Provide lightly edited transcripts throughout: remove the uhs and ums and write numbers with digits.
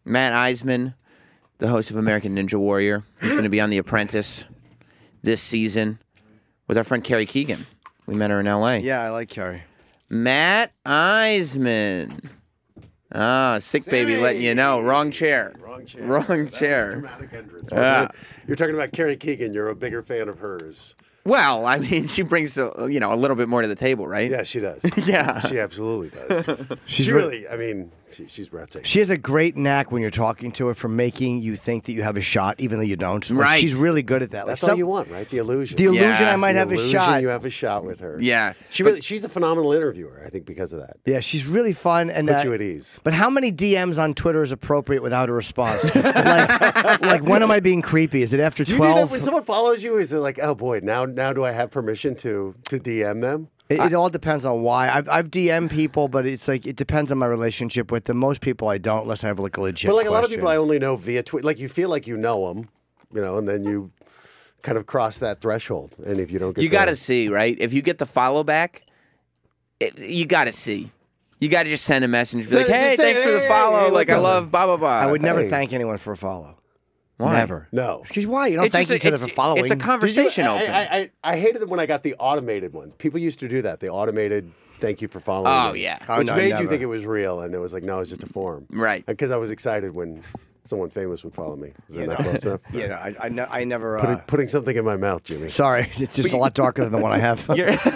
Matt Iseman, the host of American Ninja Warrior. He's going to be on The Apprentice this season with our friend Carrie Keegan. We met her in L.A. Yeah, I like Carrie. Matt Iseman. Ah, sick baby letting you know. Wrong chair. Wrong chair. Wrong chair. Dramatic entrance. You're talking about Carrie Keegan. You're a bigger fan of hers. Well, I mean, she brings a little bit more to the table, right? Yeah, she does. Yeah. She absolutely does. She really, I mean, she's breathtaking. She has a great knack when you're talking to her for making you think that you have a shot, even though you don't. Like, right. She's really good at that. That's all you want, right? The illusion. The illusion Yeah. I might have a shot. You have a shot with her. Yeah. She's a phenomenal interviewer, I think, because of that. Yeah, she's really fun. And Put you at ease. But how many DMs on Twitter is appropriate without a response? like when am I being creepy? Is it after 12? Do you do that when someone follows you? Is it like, oh boy, now do I have permission to DM them? It all depends on why. I've DM'd people, but it's like it depends on my relationship with them. Most people I don't, unless I have like a legit. But like question. a lot of people I only know via Twitter. Like you feel like you know them, and then you kind of cross that threshold. And if you don't get, You got to see, right? If you get the follow back, you got to see. You got to just send a message, be like, "Hey, thanks for the follow. Like I love blah blah blah." I would never thank anyone for a follow. Why? Never. No. Because why? You don't thank each other for following. It's a conversation open. I hated it when I got the automated ones. People used to do that. The automated thank you for following. Oh, me, yeah. Which no, made never. you think it was real, and it was like, no, it's just a form. Right. Because I was excited when someone famous would follow me. Is that not close enough? Yeah, I never. Putting something in my mouth, Jimmy. Sorry, it's just a lot darker than the one I have.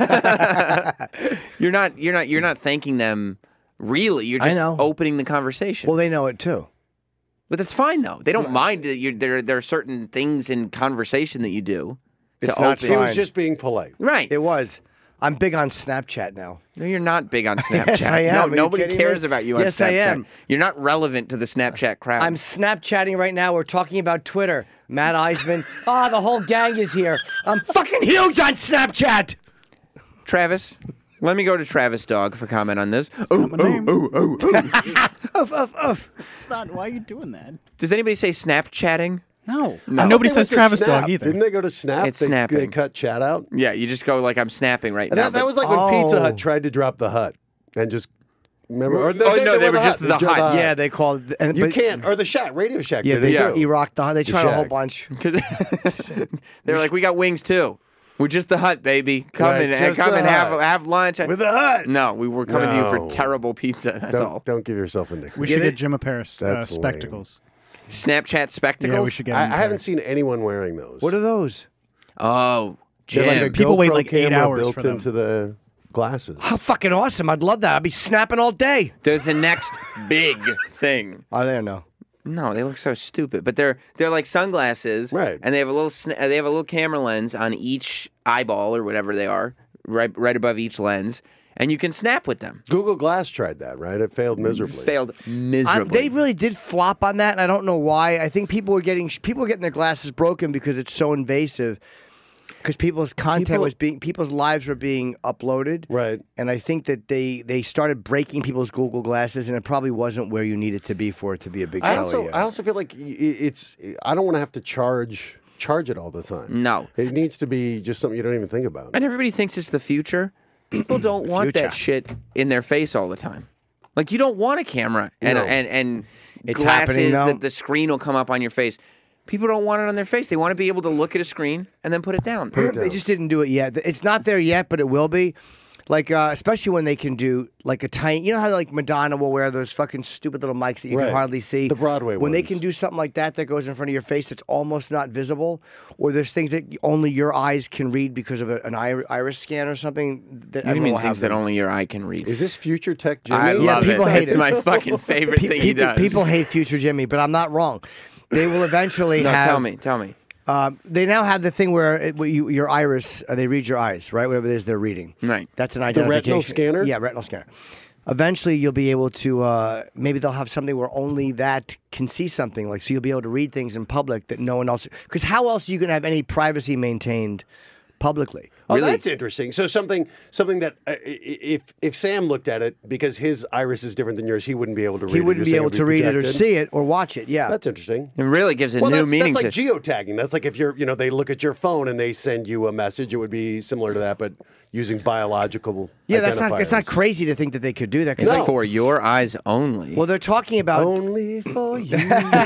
You're not thanking them really. You're just opening the conversation. Well, they know it too. But that's fine though. They don't mind that there are certain things in conversation that you do. It's not She was fine. just being polite. Right. It was. I'm big on Snapchat now. No, you're not big on Snapchat. Yes, I am. No, Are you nobody kidding cares me? about you on Yes, Snapchat. I am. You're not relevant to the Snapchat crowd. I'm Snapchatting right now. We're talking about Twitter. Matt Iseman. The whole gang is here. I'm fucking huge on Snapchat. Travis. Let me go to Travis Dog for comment on this. Oof. It's not. Why are you doing that? Does anybody say Snapchatting? No. No. Nobody They says went to Travis Snap. Dog either. Didn't they go to Snap? It's they, snapping. They cut chat out. Yeah, you just go like I'm snapping right And now. that was like when Pizza Hut tried to drop the Hut and just remember. Or they were just the Hut. Yeah, they called. You can't. Or the Shack, Radio Shack. Yeah, did they it too. E-Rock the. They tried a whole Shack. bunch. They're like, we got wings too. We're just the Hut, baby. Come Right, and just come the and Hut. have lunch With the Hut. No, we were coming to you for No. terrible pizza. That's all. Don't give yourself a nickname. We should get Jim a pair of That's spectacles. Snapchat spectacles. Yeah, we should get him. I haven't seen anyone wearing those. What are those? Oh, They're Jim. like a People wait GoPro like 8 camera hours built for them. into the glasses. How fucking awesome! I'd love that. I'd be snapping all day. They're the next big thing. Are they or no? No, they look so stupid, but they're like sunglasses, Right. And they have a little camera lens on each eyeball or whatever they are, right above each lens, and you can snap with them. Google Glass tried that, right? It failed miserably. Failed miserably. They really did flop on that, and I don't know why. I think people were getting their glasses broken because it's so invasive. Because people's people's lives were being uploaded, Right. And I think that they started breaking people's Google glasses, and it probably wasn't where you needed to be for it to be a big seller. yet. I also feel like I don't want to have to charge it all the time. No. It needs to be just something you don't even think about. And everybody thinks it's the future. People don't want that shit in their face all the time. Like you don't want a camera and It's glasses happening, though. that the screen will come up on your face. People don't want it on their face. They want to be able to look at a screen and then put it down. They just didn't do it yet. It's not there yet, but it will be. Like, especially when they can do like a tiny, you know how like Madonna will wear those fucking stupid little mics that you can Right. hardly see. The Broadway When they ones. can do something like that goes in front of your face that's almost not visible, or there's things that only your eyes can read because of an iris scan or something. That What do you everyone mean will things have that them. only your eye can read? Is this future tech, Jimmy? I love people it. hate It's it. my fucking favorite thing he does. People hate Future Jimmy, but I'm not wrong. They will eventually No, have. tell me. They now have the thing where your iris, they read your eyes, right? Whatever it is they're reading. Right. That's an The identification. retinal scanner? Yeah, retinal scanner. Eventually, you'll be able to, maybe they'll have something where only that can see something. Like, so you'll be able to read things in public that no one else, because how else are you going to have any privacy maintained publicly. Oh, Really? that's interesting. So something that if Sam looked at it, because his iris is different than yours, he wouldn't be able to read it. He wouldn't be able to read it or projected? see it or watch it. Yeah. That's interesting. It really gives a new meaning that's like to geotagging. That's like if they look at your phone and they send you a message, it would be similar to that, but using biological That's identifiers. not crazy to think that they could do that. 'cause It's they- for your eyes only. Well, they're talking about. Only for you.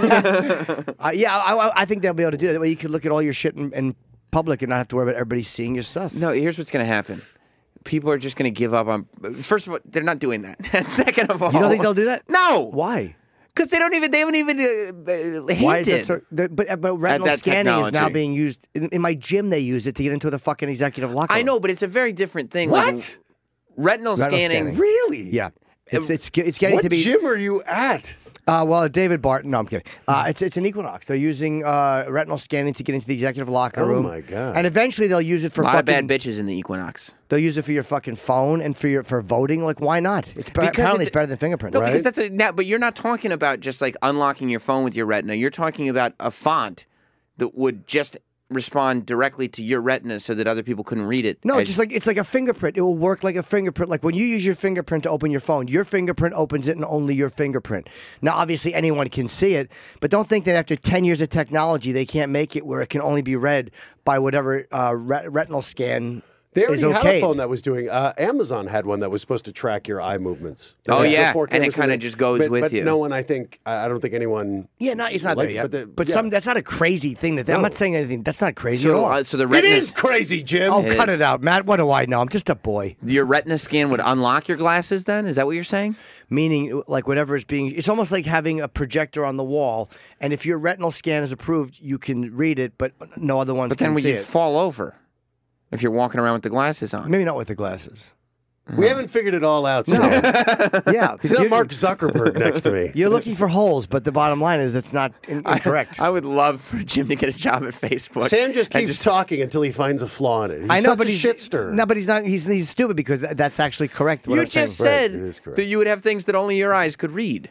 I think they'll be able to do that. That way you can look at all your shit in public and not have to worry about everybody seeing your stuff. No, here's what's going to happen. People are just going to give up on. First of all, they're not doing that. And second of all, You don't think they'll do that? No. Why? Because they haven't even hinted. Why is that so? But retinal that scanning is now technology. being used in my gym. They use it to get into the fucking executive locker room. I know, but it's a very different thing. What? Like, retinal scanning. Really? Yeah, it's getting What to be. gym are you at? Well, David Barton. No, I'm kidding. It's an Equinox. They're using retinal scanning to get into the executive locker room. Oh my God. And eventually they'll use it for A lot fucking. of bad bitches in the Equinox. They'll use it for your fucking phone and for voting. Like, why not? Apparently it's better than fingerprint. No, right? because but you're not talking about just like unlocking your phone with your retina. You're talking about a font that would just respond directly to your retina so that other people couldn't read it. No, as- just like it's like a fingerprint. It will work like a fingerprint. Like when you use your fingerprint to open your phone, your fingerprint opens it and only your fingerprint. Now, obviously, anyone can see it, but don't think that after 10 years of technology, they can't make it where it can only be read by whatever retinal scan They is already had okay. a phone that was doing. Amazon had one that was supposed to track your eye movements. Oh, yeah, Before and it cameras kinda were- just goes with but you. no one, I don't think anyone. Yeah, it's not liked there it, yet. but But that's not a crazy thing. I'm No. not saying anything. That's not crazy at so, all. so the It retina, is crazy, Jim. Oh, It cut is. it out, Matt. What do I know? I'm just a boy. your retina scan would unlock your glasses. Then is that what you're saying? Meaning, like whatever is being, it's almost like having a projector on the wall, and if your retinal scan is approved, you can read it, but no other ones But can then when see you it. fall over, if you're walking around with the glasses on. Maybe not with the glasses. We haven't figured it all out. So. Yeah, He's not Mark Zuckerberg next to me. You're looking for holes, but the bottom line is it's not incorrect. I would love for Jim to get a job at Facebook. Sam just and keeps talking until he finds a flaw in it. He's I know, such but a he's shit stirrer. No, but he's not. He's stupid because that's actually correct. What You I'm just saying. said Right, it is correct. that you would have things that only your eyes could read.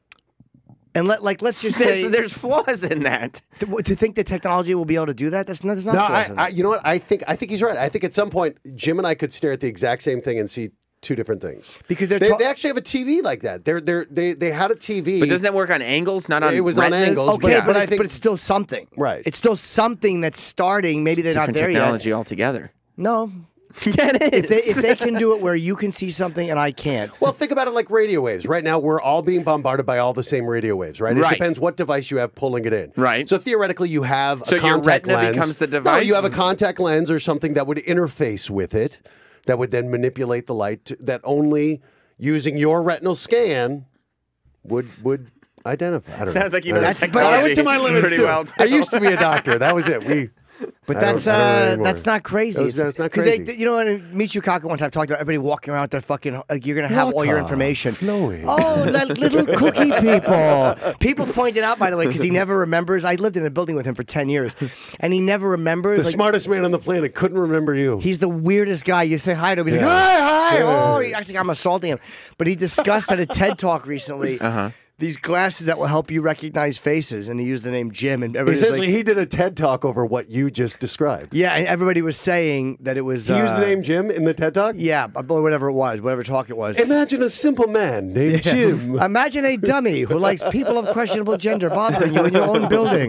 And let's just say There's flaws in that. to think that technology will be able to do that. There's not. No, flaws in that. you know what? I think he's right. I think at some point Jim and I could stare at the exact same thing and see two different things. Because they actually have a TV like that. They had a TV. But doesn't that work on angles, not on It was on retinas? angles, okay, but but, I think- it's still something. Right. It's still something that's starting. Maybe they're not Different there technology yet. altogether. No. Yeah, it is. If they can do it where you can see something and I can't. Well, think about it like radio waves. Right now, we're all being bombarded by all the same radio waves, right? It Right. depends what device you have pulling it in. Right. So theoretically, you have So a your contact retina lens. becomes the No, device? you have a contact lens or something that would interface with it, that would then manipulate the light that only using your retinal scan would identify. I don't know. Sounds like you know I the don't know. I went to my technology limits pretty too. well, too. I used to be a doctor. That was it. But I don't know anymore. that's not crazy. That's not 'cause crazy. you know, in Michio Kaku one time talked about everybody walking around with their fucking, like, you're going to have all your What a information. flowy. Oh, little cookie people. People pointed out, by the way, because he never remembers. I lived in a building with him for 10 years, and he never remembers. The like, smartest man on the planet couldn't remember you. He's the weirdest guy. You say hi to him. He's Yeah. like, hi. Yeah. Oh, he acts like I'm assaulting him. But he discussed at a TED Talk recently these glasses that will help you recognize faces. And he used the name Jim. And everybody's Essentially, like, he did a TED Talk over what you just described. yeah, and everybody was saying that it was. He used the name Jim in the TED Talk? Yeah, or whatever it was, whatever talk it was. Imagine a simple man named Jim. Imagine a dummy who likes people of questionable gender bothering you in your own building.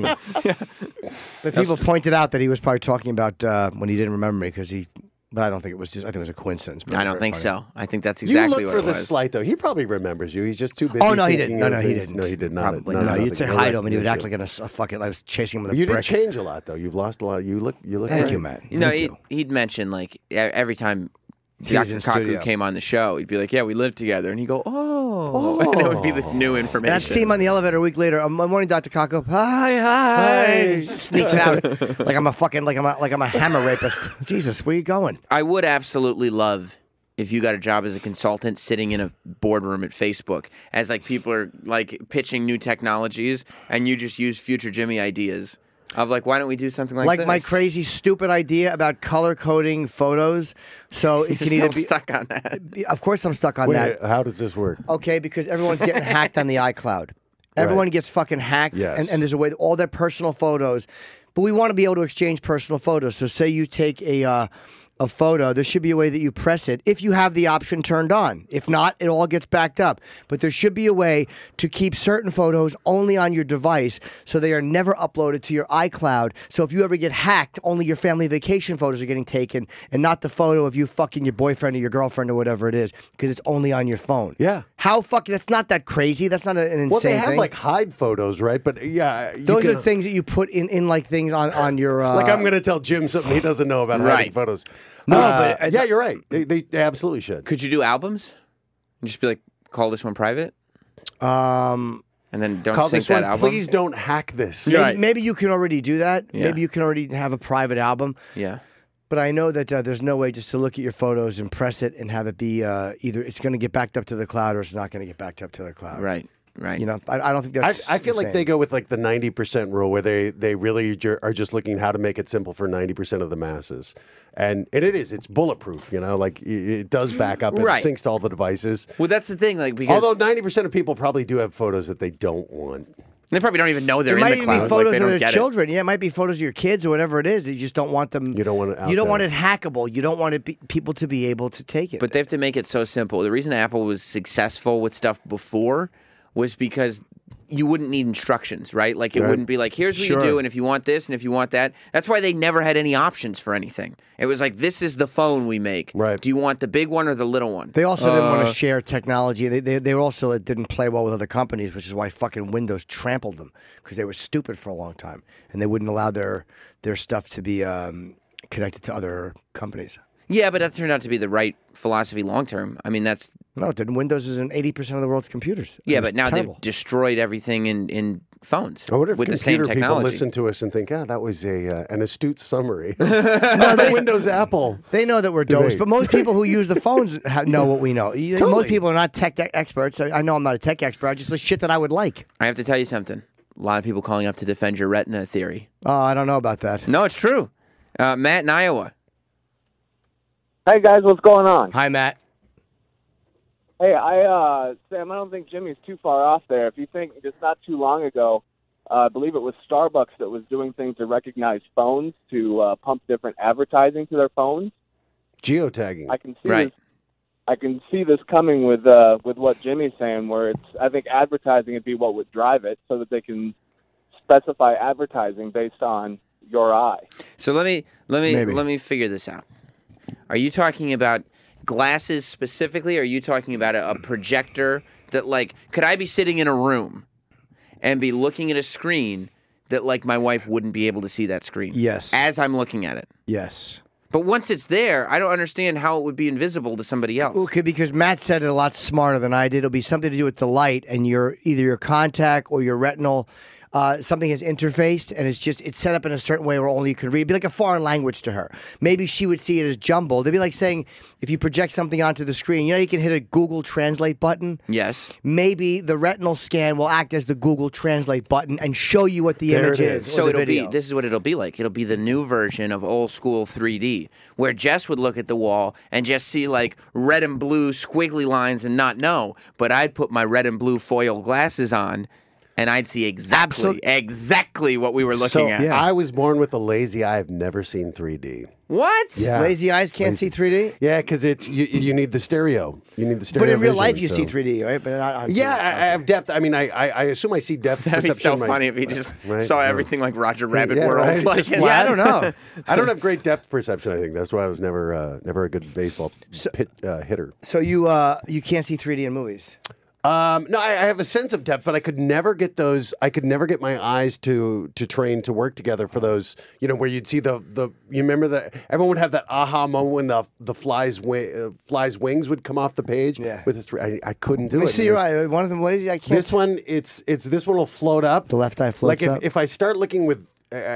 But people pointed out that he was probably talking about when he didn't remember me because he. But I don't think it was just. I think it was a coincidence. But it I was don't very think funny. so. I think that's You exactly look what for it the was. slight, though. He probably remembers you. He's just too busy. Oh no, he thinking didn't. No, of he things. didn't. No, he did not. Probably No, not. No, no, you'd say you're hi right. to him, and he would You're act right. like a fucking. I was chasing him with a You brick. did change a lot, though. You've lost a lot. You look. Thank great. you, Matt. You know, Thank you. he'd mention like every time was Dr. in Kaku studio. came on the show, he'd be like, "Yeah, we lived together," and he'd go, "Oh," and it would be this new information. And I'd see him on the elevator a week later. I'm morning, Dr. Kaku. Hi. Sneaks out like I'm a fucking like I'm a hammer rapist. Jesus, where you going? I would absolutely love if you got a job as a consultant sitting in a boardroom at Facebook as like people are like pitching new technologies and you just use future Jimmy ideas of like, why don't we do something like this? My crazy stupid idea about color coding photos, so it can You're either still be. stuck on that. Of course, I'm stuck on Wait, that. how does this work? Okay, because everyone's getting hacked on the iCloud. Everyone gets fucking hacked, Yes. and there's a way all their personal photos. But we want to be able to exchange personal photos. So say you take a photo, there should be a way that you press it if you have the option turned on. If not, it all gets backed up. But there should be a way to keep certain photos only on your device so they are never uploaded to your iCloud. So if you ever get hacked, only your family vacation photos are getting taken and not the photo of you fucking your boyfriend or your girlfriend or whatever it is, because it's only on your phone. Yeah. How fucking, that's not that crazy. That's not an insane thing. Well, they have like hide photos, right? But yeah. Those are things that you put in like things on your... like I'm going to tell Jim something he doesn't know about hiding photos. No, but yeah, you're right. They absolutely should. Could you do albums? And just be like, call this one private? And then don't Call sync this one, that album? please don't hack this. Maybe you can already do that. Yeah. Maybe you can already have a private album. Yeah. But I know that there's no way just to look at your photos and press it and have it be either it's going to get backed up to the cloud or it's not going to get backed up to the cloud. Right. You know, I don't think that's. I feel like insane. they go with like the 90% rule, where they really are just looking how to make it simple for 90% of the masses, and it's bulletproof. You know, like it does back up and Right. syncs to all the devices. Well, that's the thing. Like, because Although 90% of people probably do have photos that they don't want. they probably don't even know they're It in might the even cloud. be photos like, they of don't their get children. Yeah, it might be photos of your kids or whatever it is. You just don't want them. You don't want it out You don't there. want it hackable. You don't want people to be able to take it. But they have to make it so simple. The reason Apple was successful with stuff before was because you wouldn't need instructions, right? Like, it wouldn't be like, here's what you do, and if you want this, and if you want that. That's why they never had any options for anything. It was like, this is the phone we make. Right. Do you want the big one or the little one? They also didn't want to share technology. They also it didn't play well with other companies, which is why fucking Windows trampled them, because they were stupid for a long time and they wouldn't allow their stuff to be connected to other companies. Yeah, but that turned out to be the right philosophy long term. I mean, that's... No, it didn't. Windows is in 80% of the world's computers. Yeah, It's but now terrible. they've destroyed everything in phones I wonder if with the same computer people technology. listen to us and think, that was an astute summary. The Windows Apple. They know that we're dopes, Debate. but most people who use the phones know what we know. Most people are not tech experts. I know I'm not a tech expert. I just the shit that I would like. I have to tell you something. A lot of people calling up to defend your retina theory. Oh, I don't know about that. No, it's true. Matt in Iowa. Hey guys, what's going on? Hi, Matt. Hey, Sam, I don't think Jimmy's too far off there. If you think just not too long ago, I believe it was Starbucks that was doing things to recognize phones to pump different advertising to their phones. Geotagging. I can see Right. this. I can see this coming with what Jimmy's saying, where I think advertising would be what would drive it, so that they can specify advertising based on your eye. So let Maybe. me figure this out. Are you talking about glasses specifically? Or are you talking about a projector that, like, could I be sitting in a room and be looking at a screen that, like, my wife wouldn't be able to see that screen? Yes. As I'm looking at it. Yes. But once it's there, I don't understand how it would be invisible to somebody else. Okay, because Matt said it a lot smarter than I did. It'll be something to do with the light and either your contact or your retinal. Something is interfaced and it's set up in a certain way where only you can read. It'd be like a foreign language to her. Maybe she would see it as jumbled. It'd be like saying if you project something onto the screen, you can hit a Google Translate button. Yes. Maybe the retinal scan will act as the Google Translate button and show you what the There image it is. is. or So the it'll video. this is what it'll be like. It'll be the new version of old school 3D, where Jess would look at the wall and just see like red and blue squiggly lines and not know. But I'd put my red and blue foil glasses on, and I'd see exactly what we were looking at. I was born with a lazy eye. I've never seen 3D. What? Yeah. Lazy eyes can't see 3D? Yeah, because it's you need the stereo. You need the stereo. But in real vision, life, you so- see 3D, right? But not on Yeah, TV. I have depth. I mean, I assume I see depth That'd be perception. so in my- funny if he just Right? saw Yeah. everything like Roger Rabbit Yeah, World. right. It's Like, just Yeah, I flat. don't know. I don't have great depth perception. I think that's why I was never a good baseball hitter. So you can't see 3D in movies? No, I have a sense of depth, but I could never get those. I could never get my eyes to train to work together for those. You know, where you'd see the. You remember that everyone would have that aha moment when the fly's wings would come off the page. Yeah. With this, I couldn't do Let me it. see your eye. One of them lazy. I can't. This one, it's this one will float up. The left eye floats like up. if I start looking with.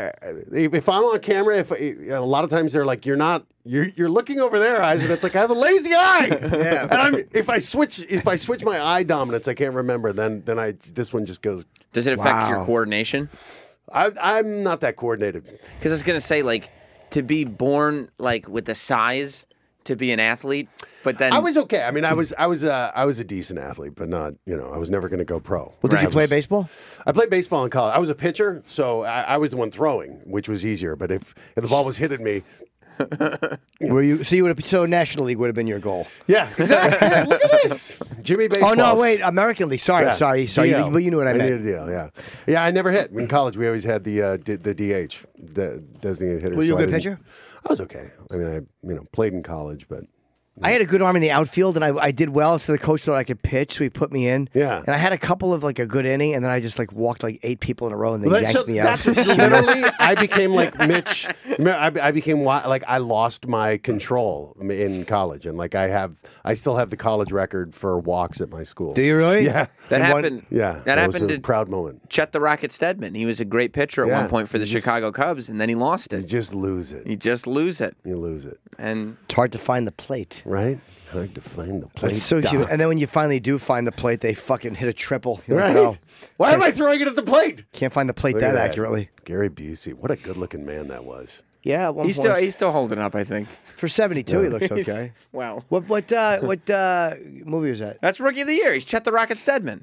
If I'm on camera, a lot of times they're like, you're looking over their eyes, and it's like I have a lazy eye. Yeah. And if I switch my eye dominance, I can't remember. Then this one just goes. Does it affect your Wow. coordination? I'm not that coordinated. Because I was gonna say, like, to be born like with the size to be an athlete, but then I was okay. I mean, I was a decent athlete, but not, I was never going to go pro. Well, did you play baseball? I played baseball in college. I was a pitcher, so I was the one throwing, which was easier. But if the ball was hit at me, Were you? So you would have. So National League would have been your goal. yeah, exactly. Yeah, look at this, Jimmy baseball. Oh no, wait, American League. Sorry. DL. But you knew what I need meant. a deal. Yeah. I never hit in college. We always had the DH, the designated hitter. Were you so a good pitcher? I was okay. I mean, I played in college, but. I had a good arm in the outfield, and I did well. So the coach thought I could pitch, so he put me in. Yeah. And I had a couple of a good inning, and then I just walked 8 people in a row, and they yanked me out. That's literally. I became like Mitch. I became I lost my control in college, and I still have the college record for walks at my school. Do you really? Yeah. that happened. That happened was a to proud moment. Chet the Rocket Stedman. He was a great pitcher at Yeah. one point for the Chicago Cubs, and then he lost You it. just lose it. You just lose it, You lose it. and It's hard to find the plate. Right? Hard to find the plate. It's so cute. And then when you finally do find the plate, they fucking hit a triple. You're Right? like, oh, Why am I throwing it at the plate? can't find the plate Look at that accurately. Gary Busey. What a good-looking man that was. Yeah, at one he's point. still holding up. I think. For 72, he looks okay. Wow. What movie was that? That's Rookie of the Year. He's Chet the Rocket Stedman.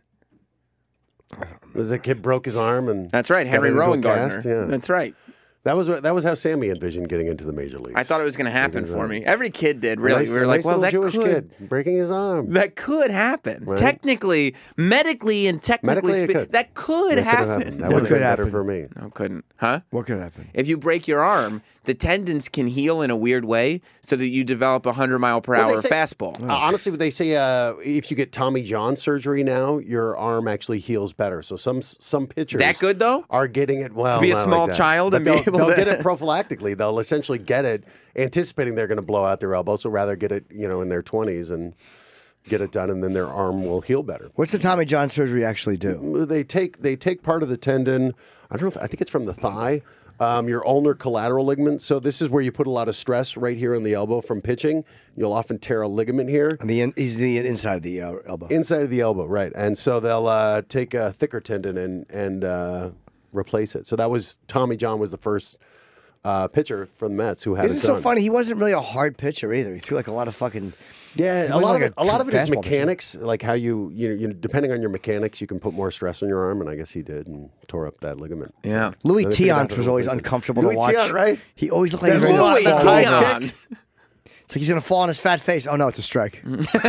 Was a kid broke his arm and That's right, Henry got into a Rowan Gardner. cast? Yeah. That's right. That was how Sammy envisioned getting into the major leagues. I thought it was going to happen Maybe for right. me. Every kid did, really. Nice, We were like, nice well, little that Jewish could. kid breaking his arm. That could happen. Right. Technically, medically, and technically, Medically, it could. that could That could have happen. happened. That would have could been better happen. for me. No, couldn't. Huh? What could happen? If you break your arm, the tendons can heal in a weird way so that you develop a 100-mile-per-hour Well, they say- fastball. Honestly, they say if you get Tommy John surgery now, your arm actually heals better. So some pitchers That good, though? are getting it well. To be a not small like that. child But and be they'll, able they'll to- get it prophylactically. They'll essentially get it anticipating they're going to blow out their elbow, so rather get it in their 20s and get it done, and then their arm will heal better. What's the Tommy John surgery actually do? They take part of the tendon. I don't know. I think it's from the thigh. Your ulnar collateral ligament. So this is where you put a lot of stress right here on the elbow from pitching. You'll often tear a ligament here. And he's the inside of the elbow. Inside of the elbow, right. And so they'll take a thicker tendon and replace it. So that was Tommy John was the first pitcher from the Mets who had This it is done. so funny. He wasn't really a hard pitcher either. He threw a lot of fucking. Yeah, He a lot wasn't of like it is fastball pitcher. mechanics, like how you depending on your mechanics, you can put more stress on your arm, and I guess he did and tore up that ligament. Yeah. Louis Then they figured out Tiant how was to always replace it. uncomfortable Louis to watch. Tiant, right? He always looked like he That was ready Louis to fall over. Tiant. It's like he's gonna fall on his fat face. Oh no, it's a strike.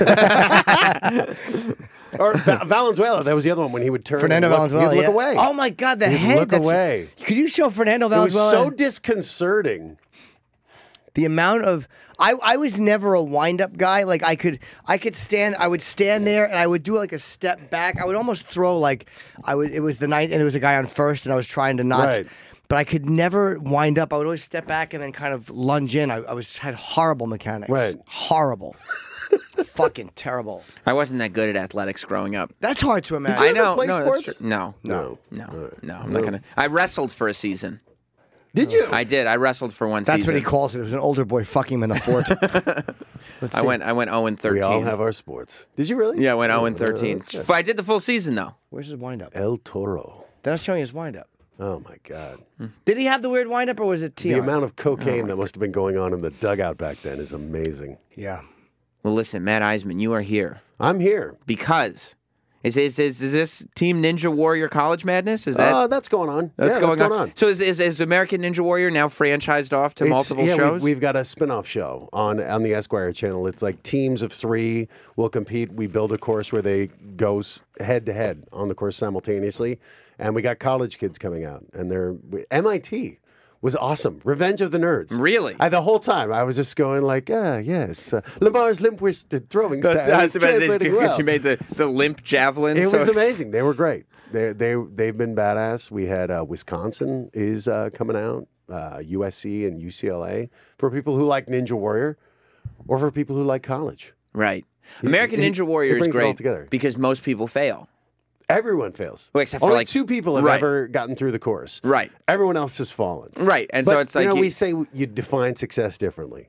Or Valenzuela, that was the other one when he would turn. Fernando and look, Valenzuela. He'd look yeah. away. Oh my God, the He'd head. look away. Could you show Fernando It was Valenzuela? so disconcerting. The amount of I was never a wind up guy. Like I could stand. I would stand there and I would do a step back. I would almost throw it was the ninth and there was a guy on first and I was trying to not. Right. But I could never wind up. I would always step back and then kind of lunge in. I had horrible mechanics. Right. Horrible. Fucking terrible. I wasn't that good at athletics growing up. That's hard to imagine. you I ever know. play no, that's sports? true. No. No. No. I'm not gonna. I wrestled for a season. Did you? I did. I wrestled for one That's season. what he calls it. It was an older boy fucking him in a fort. I went 0 and 13. We all have our sports. Did you really? Yeah, I went 0 and 13. that's good. I did the full season though. Where's his wind up? El Toro. They're not showing his wind up. Oh my God. Did he have the weird wind up or was it Tion? The amount of cocaine that must have been going on in the dugout back then is amazing. Yeah. Well, listen, Matt Iseman, you are here I'm here. because is this Team Ninja Warrior College Madness? Is that That's going on. that's Yeah, going that's on? So is American Ninja Warrior now franchised off to multiple shows? We've got a spin-off show on the Esquire channel. It's like teams of 3 will compete. We build a course where they go head-to-head on the course simultaneously. And we got college kids coming out. And MIT was awesome. Revenge of the Nerds. Really? The whole time, I was just going like, yes. Lamar's limp-wristed throwing style. I was is about to translating well. she made the limp javelin. It so- was amazing. They were great. They've been badass. We had Wisconsin is coming out, USC and UCLA for people who like Ninja Warrior, or for people who like college. Right. American it Ninja Warrior is brings it all great together. because most people fail. Everyone fails. Well, except for, Only like- 2 people have Right. ever gotten through the course. Right. Everyone else has fallen. Right. And But, so it's like we say you define success differently.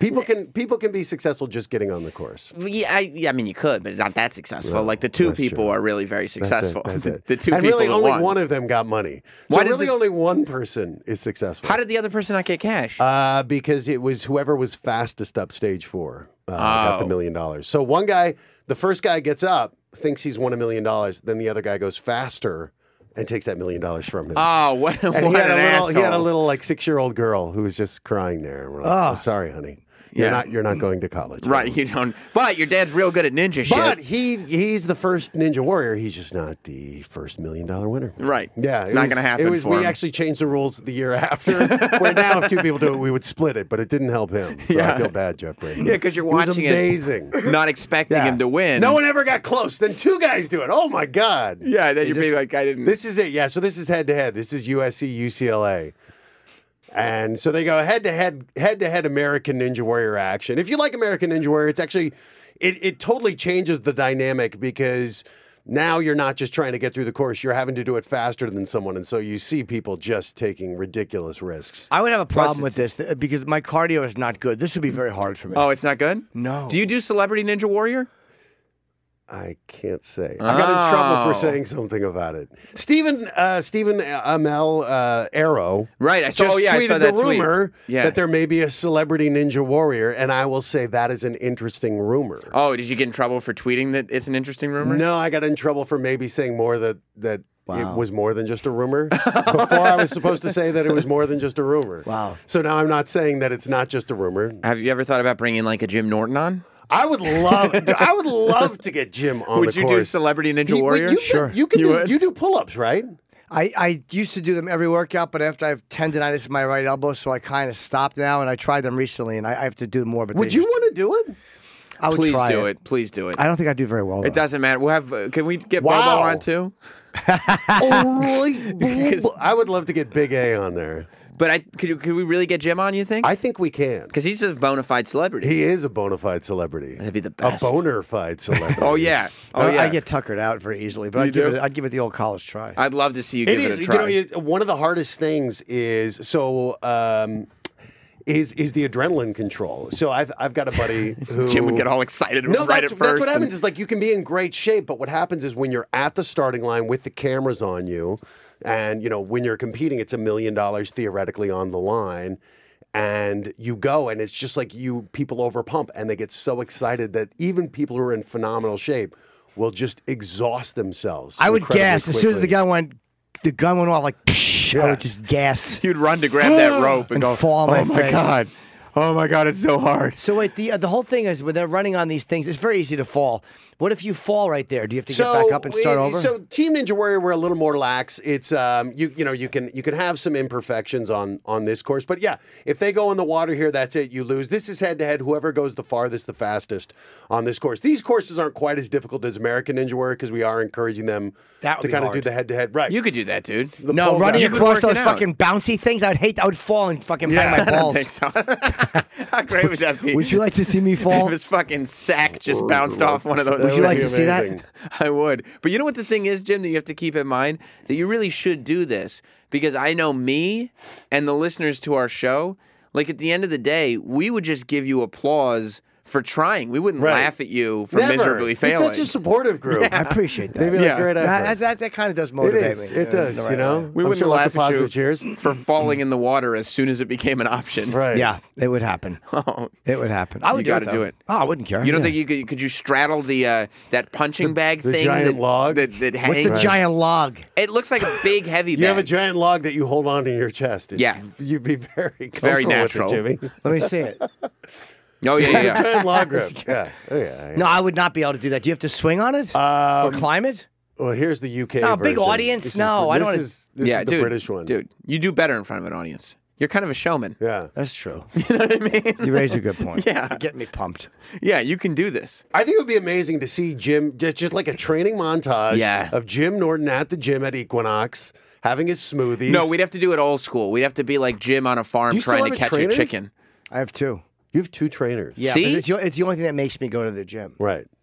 People can be successful just getting on the course. Yeah, I mean, you could, but not that successful. No, like the two that's people true. are really very successful. That's it. The two and people really that only won. one of them got money. So Why did really the- only one person is successful. How did the other person not get cash? Because it was whoever was fastest up stage 4 got the $1 million. So one guy, the first guy gets up, thinks he's won $1 million. Then the other guy goes faster and takes that $1 million from him. Oh, what, and what he had an a little, he had a asshole. little like 6-year-old girl who was just crying there. And we're like, so sorry, honey. You're not going to college. Right, you don't. But your dad's real good at ninja shit. But he's the first Ninja Warrior. He's just not the first $1 million winner. Right. Yeah, It's not going to happen for We him. actually changed the rules the year after, where now if two people do it, we would split it, but it didn't help him. So I feel bad, Jeff Brady. Yeah, because you're It was watching amazing. it, not expecting Yeah. him to win. No one ever got close. Then two guys do it. Oh my God. Yeah, then you're being like, I didn't. This is it. Yeah, so this is head to head. This is USC UCLA. And so they go head to head American Ninja Warrior action. If you like American Ninja Warrior, it's actually it totally changes the dynamic because now you're not just trying to get through the course, you're having to do it faster than someone. And so you see people just taking ridiculous risks. I would have a problem with this because my cardio is not good. This would be very hard for me. Oh, it's not good? No. Do you do Celebrity Ninja Warrior? I can't say. I got in trouble for saying something about it. Stephen Amell Arrow Right, I saw- just oh, yeah, I tweeted saw that the tweet. rumor Yeah. that there may be a celebrity ninja warrior, and I will say that is an interesting rumor. Oh, did you get in trouble for tweeting that it's an interesting rumor? No, I got in trouble for maybe saying more that it was more than just a rumor. Before I was supposed to say that it was more than just a rumor. Wow. So now I'm not saying that it's not just a rumor. Have you ever thought about bringing like a Jim Norton on? I would love to get Jim on Would the you course. do Celebrity Ninja Wait, Warrior? You do pull-ups, right? I used to do them every workout, but after I have tendonitis in my right elbow, so I kind of stopped now, and I tried them recently, and I have to do them more. But Would you want to do it? I would Please try do it. Please do it. I don't think I do very well. It though. doesn't matter. We'll have. Can we get Wow. Bobo on too? I would love to get Big A on there. But could we really get Jim on? You think? I think we can. Because he's a bona fide celebrity. He is a bona fide celebrity. That'd be the A best. boner fide celebrity. Oh yeah. Oh yeah. I get tuckered out very easily, but I'd give it the old college try. I'd love to see you It give is. it a try. You know, one of the hardest things is is the adrenaline control. So I've got a buddy who Jim would get all excited No, right that's at first. what happens. and- Is like you can be in great shape, but what happens is when you're at the starting line with the cameras on you, and when you're competing, it's $1 million theoretically on the line, and you go, and it's just like people overpump, and they get so excited that even people who are in phenomenal shape will just exhaust themselves. I would incredibly gas as soon as the quickly. gun went off. Like I Yeah. would just gas. You'd run to grab that rope and, And go, fall on "Oh my my face." god, oh my god, it's so hard." So wait, the whole thing is when they're running on these things, it's very easy to fall. What if you fall right there? Do you have to get back up and start over? So Team Ninja Warrior, we're a little more lax. It's you can have some imperfections on this course, but yeah, if they go in the water here, that's it. You lose. This is head to head. Whoever goes the farthest, the fastest on this course. These courses aren't quite as difficult as American Ninja Warrior because we are encouraging them That would to be kind of do hard. the head to head. Right. You could do that, dude. The No, pole running guy. You could across work those it out. fucking bouncy things, I would fall and fucking bang my I don't balls. think so. How great would that be? Would you like to see me fall? If his fucking sack just bounced off one of those. Would you like be to see that? amazing. I would. But you know what the thing is, Jim, that you have to keep in mind? That you really should do this. Because I know me and the listeners to our show, like at the end of the day, we would just give you applause for trying. We wouldn't Right. laugh at you for Never. miserably failing. It's such a supportive group. I appreciate that. They be like, Yeah. great effort. That kind of does It motivate is. me. It does. in the You right know. way. we I'm wouldn't sure lots of laugh at you positive cheers. for falling in the water as soon as it became an option. Right. Yeah, it would happen. Oh, It would happen. I would You gotta though. do it. Oh, I wouldn't care. you don't Yeah. think you could you straddle the that punching bag the thing? giant that, log? that hangs? What's the giant log? It looks like a big heavy bag. You have a giant log that you hold onto your chest. Yeah. You'd be very comfortable very natural. with it, Jimmy. Let me see it. Oh yeah, It's yeah. a giant log grip. Yeah. Oh, yeah. No, I would not be able to do that. Do you have to swing on it or climb it? Well, here's the UK No, version. big audience? This is No, the- I this don't- is this yeah, is the dude, British one. Dude, you do better in front of an audience. You're kind of a showman. Yeah. That's true. You know what I mean? You raise a good point. Yeah. You're getting me pumped. Yeah, you can do this. I think it would be amazing to see Jim, just like a training montage Yeah. of Jim Norton at the gym at Equinox, having his smoothies. No, we'd have to do it old school. We'd have to be like Jim on a farm Do you still trying to have a catch a trainer? chicken. I have two. You have two trainers. Yeah, See? but it's the only thing that makes me go to the gym. Right.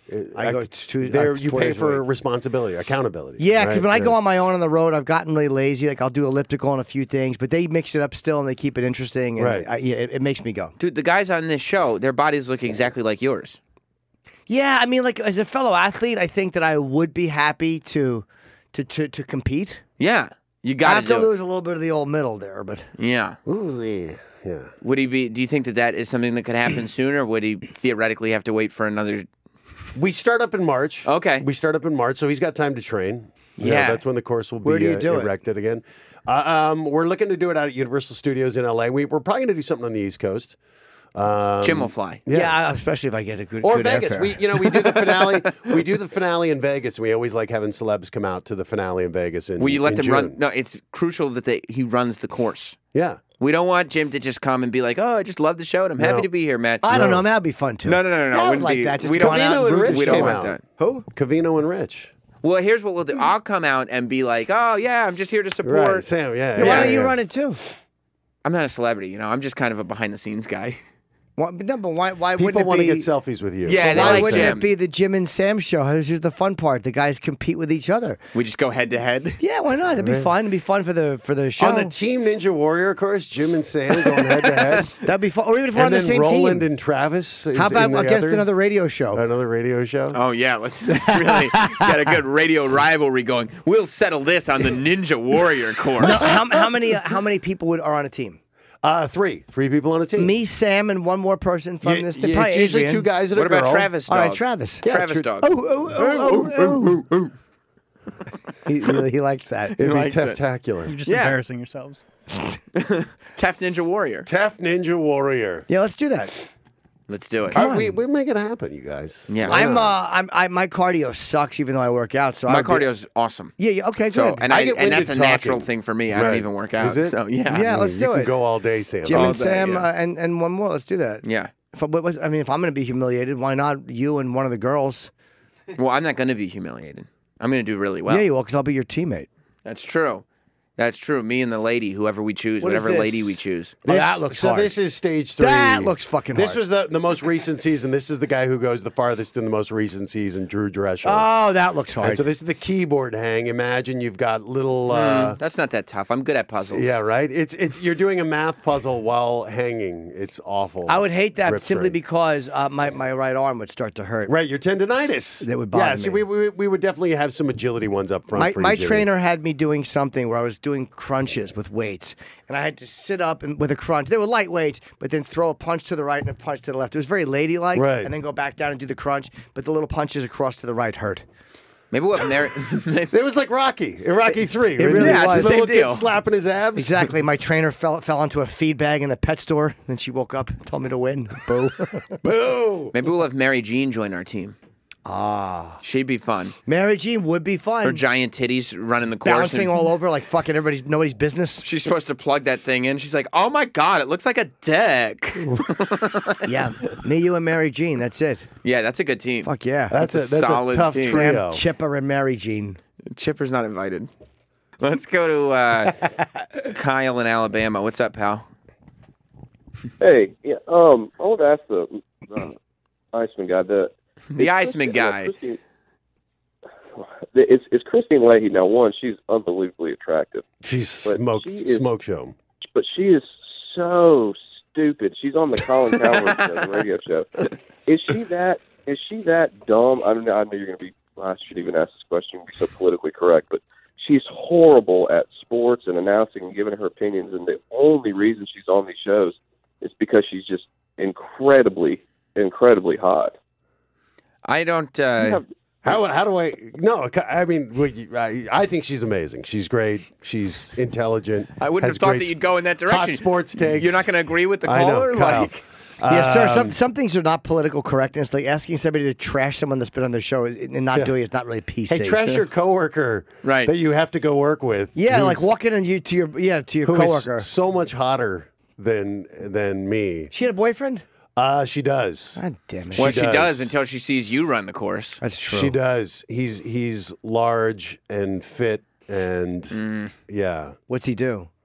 I go to there. You 4 pay days a for week. responsibility, accountability. Yeah, right? because when I go on my own on the road, I've gotten really lazy. Like I'll do elliptical and a few things, but they mix it up still and they keep it interesting. And Right. it makes me go. Dude, the guys on this show, their bodies look exactly like yours. Yeah, I mean, like as a fellow athlete, I think that I would be happy to compete. Yeah. You I got have to to do lose a little bit of the old middle there, but it. Yeah. Ooh, yeah. Would he be? Do you think that is something that could happen sooner? Or would he theoretically have to wait for another? We start up in March. Okay. We start up in March, so he's got time to train. You know, Yeah. that's when the course will be Where do you do it? erected again. We're looking to do it out at Universal Studios in LA. We're probably going to do something on the East Coast. Jim will fly. yeah, especially if I get a good Or good Vegas. airfare. We do the finale. We do the finale in Vegas. We always like having celebs come out to the finale in Vegas. Will you let in them June. run? No, it's crucial that he runs the course. Yeah. We don't want Jim to just come and be like, "Oh, I just love the show and I'm happy No. to be here, Matt." I don't know. That'd be fun too. No. Yeah, I It would wouldn't like be. that. Just We going don't. out Covino and Rich We don't came want out. that. Who? Covino and Rich. Well, here's what we'll do. I'll come out and be like, "Oh yeah, I'm just here to support." Right, Sam. Yeah. Why yeah, don't you yeah. run it too? I'm not a celebrity, I'm just kind of a behind the scenes guy. But why People wouldn't want it to be? get selfies with you. Yeah, they Why like wouldn't Jim. it be the Jim and Sam show? Here's the fun part: the guys compete with each other. We just go head to head. Yeah, why not? It'd be fun. It'd be fun for the show. On the Team Ninja Warrior course, Jim and Sam going head to head. That'd be fun. Or even if we're on And the then same Roland team. and Travis. Is How about in the against other- another radio show? Another radio show? Oh yeah, let's really got a good radio rivalry going. We'll settle this on the Ninja Warrior course. No, how many people are on a team? Three people on a team. Me, Sam, and one more person from Yeah, this. yeah, Probably it's usually Adrian. two guys and What a girl. about Travis Dog? All right, Travis. Yeah, Travis Dog. Oh. He likes that. It'd be likes it. You're teftacular. just Yeah. embarrassing yourselves. Tough Ninja Warrior. Tough Ninja Warrior. Yeah, let's do that. Let's do it. All right, we make it happen, you guys. Yeah. Why I'm not? my cardio sucks even though I work out. So My I would be- cardio's awesome. Yeah, okay, So good. and I get and that's a winded natural talking. thing for me. I don't Right. even work out. Is it? So yeah. Yeah, let's you do can it. go all day, Sam. Jim all and day, Sam yeah. and one more. Let's do that. Yeah. If I'm going to be humiliated, why not you and one of the girls? Well, I'm not going to be humiliated. I'm going to do really well. Yeah, you will, because I'll be your teammate. That's true. That's true. Me and the lady, whoever we choose, What is whatever lady this? we choose. Oh, that looks so hard. this is stage 3. That looks fucking This hard. was the most recent season. This is the guy who goes the farthest in the most recent season, Drew Drescher. Oh, that looks hard. And so this is the keyboard hang. Imagine you've got little. That's not that tough. I'm good at puzzles. Yeah, right. It's you're doing a math puzzle while hanging. It's awful. I would hate that Grip simply strain. because my right arm would start to hurt. Right, your tendonitis. That would bother Yeah, see, me. we would definitely have some agility ones up front. for you, My Jimmy. trainer had me doing something where I was doing crunches with weights, and I had to sit up with a crunch. They were light weights, but then throw a punch to the right and a punch to the left. It was very ladylike, Right. and then go back down and do the crunch. But the little punches across to the right hurt. Maybe we'll have Mary. It was like Rocky in Rocky 3. It really yeah, was. The Same little deal. kid slapping his abs. Exactly. My trainer fell onto a feed bag in the pet store. Then she woke up, told me to win. Boo. Boo. Maybe we'll have Mary Jean join our team. She'd be fun. Mary Jean would be fun. Her giant titties running the course. Bouncing and all over like fucking nobody's business. she's supposed to plug that thing in. She's like, "Oh my god, it looks like a deck." Yeah. Me, you, and Mary Jean. That's it. Yeah, that's a good team. Fuck yeah. That's a a solid tough team. trio. Chipper and Mary Jean. Chipper's not invited. Let's go to Kyle in Alabama. What's up, pal? Hey, yeah, I want to ask the Iceman guy. The Iceman guy. Is Christine Leahy now? One, she's unbelievably attractive, She's But smoke she is- smoke show. but she is so stupid. She's on the Colin Cowherd radio show. Is she that dumb? I know you're going to be. I should even ask this question. Be so politically correct, but she's horrible at sports and announcing and giving her opinions. And the only reason she's on these shows is because she's just incredibly hot. I don't. How do I? No, I mean, I think she's amazing. She's great. She's intelligent. I wouldn't has have thought great that you'd go in that direction. Hot sports takes. You're not going to agree with the I know, caller, Kyle. like. Yeah, sir. Some things are not political correctness. Like asking somebody to trash someone that's been on their show and not doing it is not really PC. Hey, trash your coworker Right. that you have to go work with. Yeah, who's- like walking in to your who is coworker. so much hotter than me. She had a boyfriend? She does. God damn it. Well, she does. does until she sees you run the course. That's true. She does. He's large and fit and yeah. What's he do?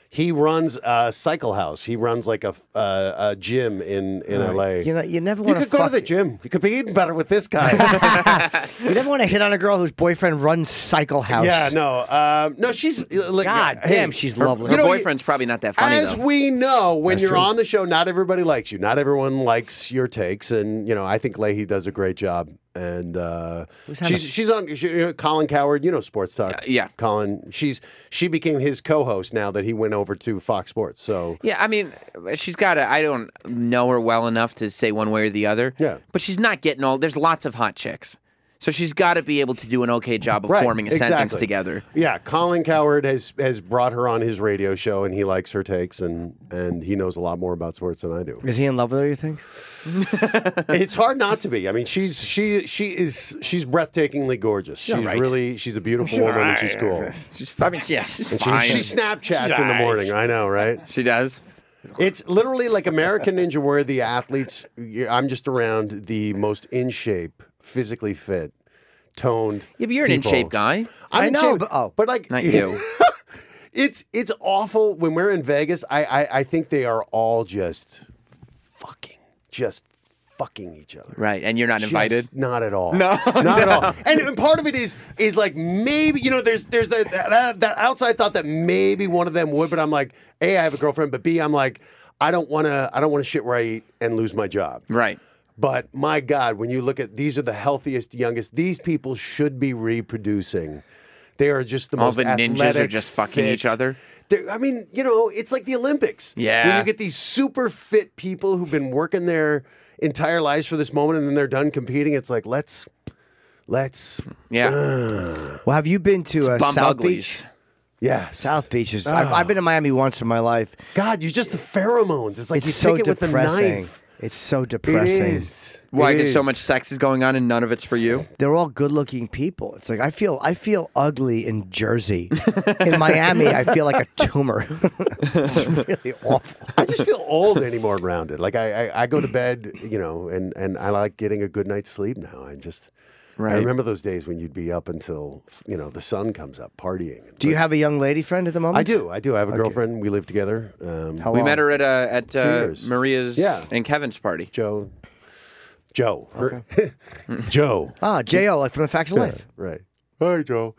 He runs a cycle house. He runs like a gym in LA. You know, you never You want could go to the gym. You could be eating better with this guy. You never want to hit on a girl whose boyfriend runs Cycle House. Yeah, no, she's like, God damn, she's lovely. Her boyfriend's probably not that funny, As though. we know, when That's you're true. on the show, not everybody likes you. Not everyone likes your takes, and I think Leahy does a great job. And she's on Colin Cowherd, Sports Talk. Yeah. Colin. She became his co-host now that he went over to Fox Sports. So Yeah, I mean, she's got I don't know her well enough to say one way or the other. Yeah. But she's not getting there's lots of hot chicks. So she's got to be able to do an okay job of Right, forming a sentence exactly. together. yeah, Colin Cowherd has brought her on his radio show, and he likes her takes, and he knows a lot more about sports than I do. Is he in love with her, you think? It's hard not to be. I mean, she's breathtakingly gorgeous. She's a beautiful woman, and she's cool. She's fine. She's And fine. she Snapchats in the morning. I know, right? She does. It's literally like American Ninja, where the athletes, I'm just around the in shape, physically fit, toned. Yeah, but you're an people. in-shape guy. I'm I in know, shape, but like Not you. It's awful when we're in Vegas. I think they are all just fucking each other. Right, and you're not invited? Just not at all. No, not at all. And part of it is like maybe there's that outside thought that maybe one of them would, but I'm like, A, I have a girlfriend, but B, I'm like, I don't want to shit where I eat and lose my job. Right. But my God, when you look at these are the healthiest, youngest. These people should be reproducing. They are just the All most the ninjas are athletic, just fucking fit. each other? I mean, it's like the Olympics. Yeah. When you get these super fit people who've been working their entire lives for this moment, and then they're done competing, it's like let's. Yeah. Well, have you been to Bum South uglies. Beach? Yeah, South Beach is. I've been to Miami once in my life. God, you just the pheromones. It's like It's you so take it with the depressing. knife. It's so It depressing. is. Why? It Because so is. much sex is going on and none of it's for you? They're all good-looking people. It's like I feel ugly in Jersey. In Miami, I feel like a tumor. It's really awful. I just feel old anymore around it. Like I go to bed, and I like getting a good night's sleep now. I Right. remember those days when you'd be up until the sun comes up, partying. Do you have a young lady friend at the moment? I do. I have a girlfriend. We live together. How We long? met her at years. Maria's Yeah. and Kevin's party. Joe. Joe. Ah, J.O., like from the Facts of Life. Right. Hi, Joe.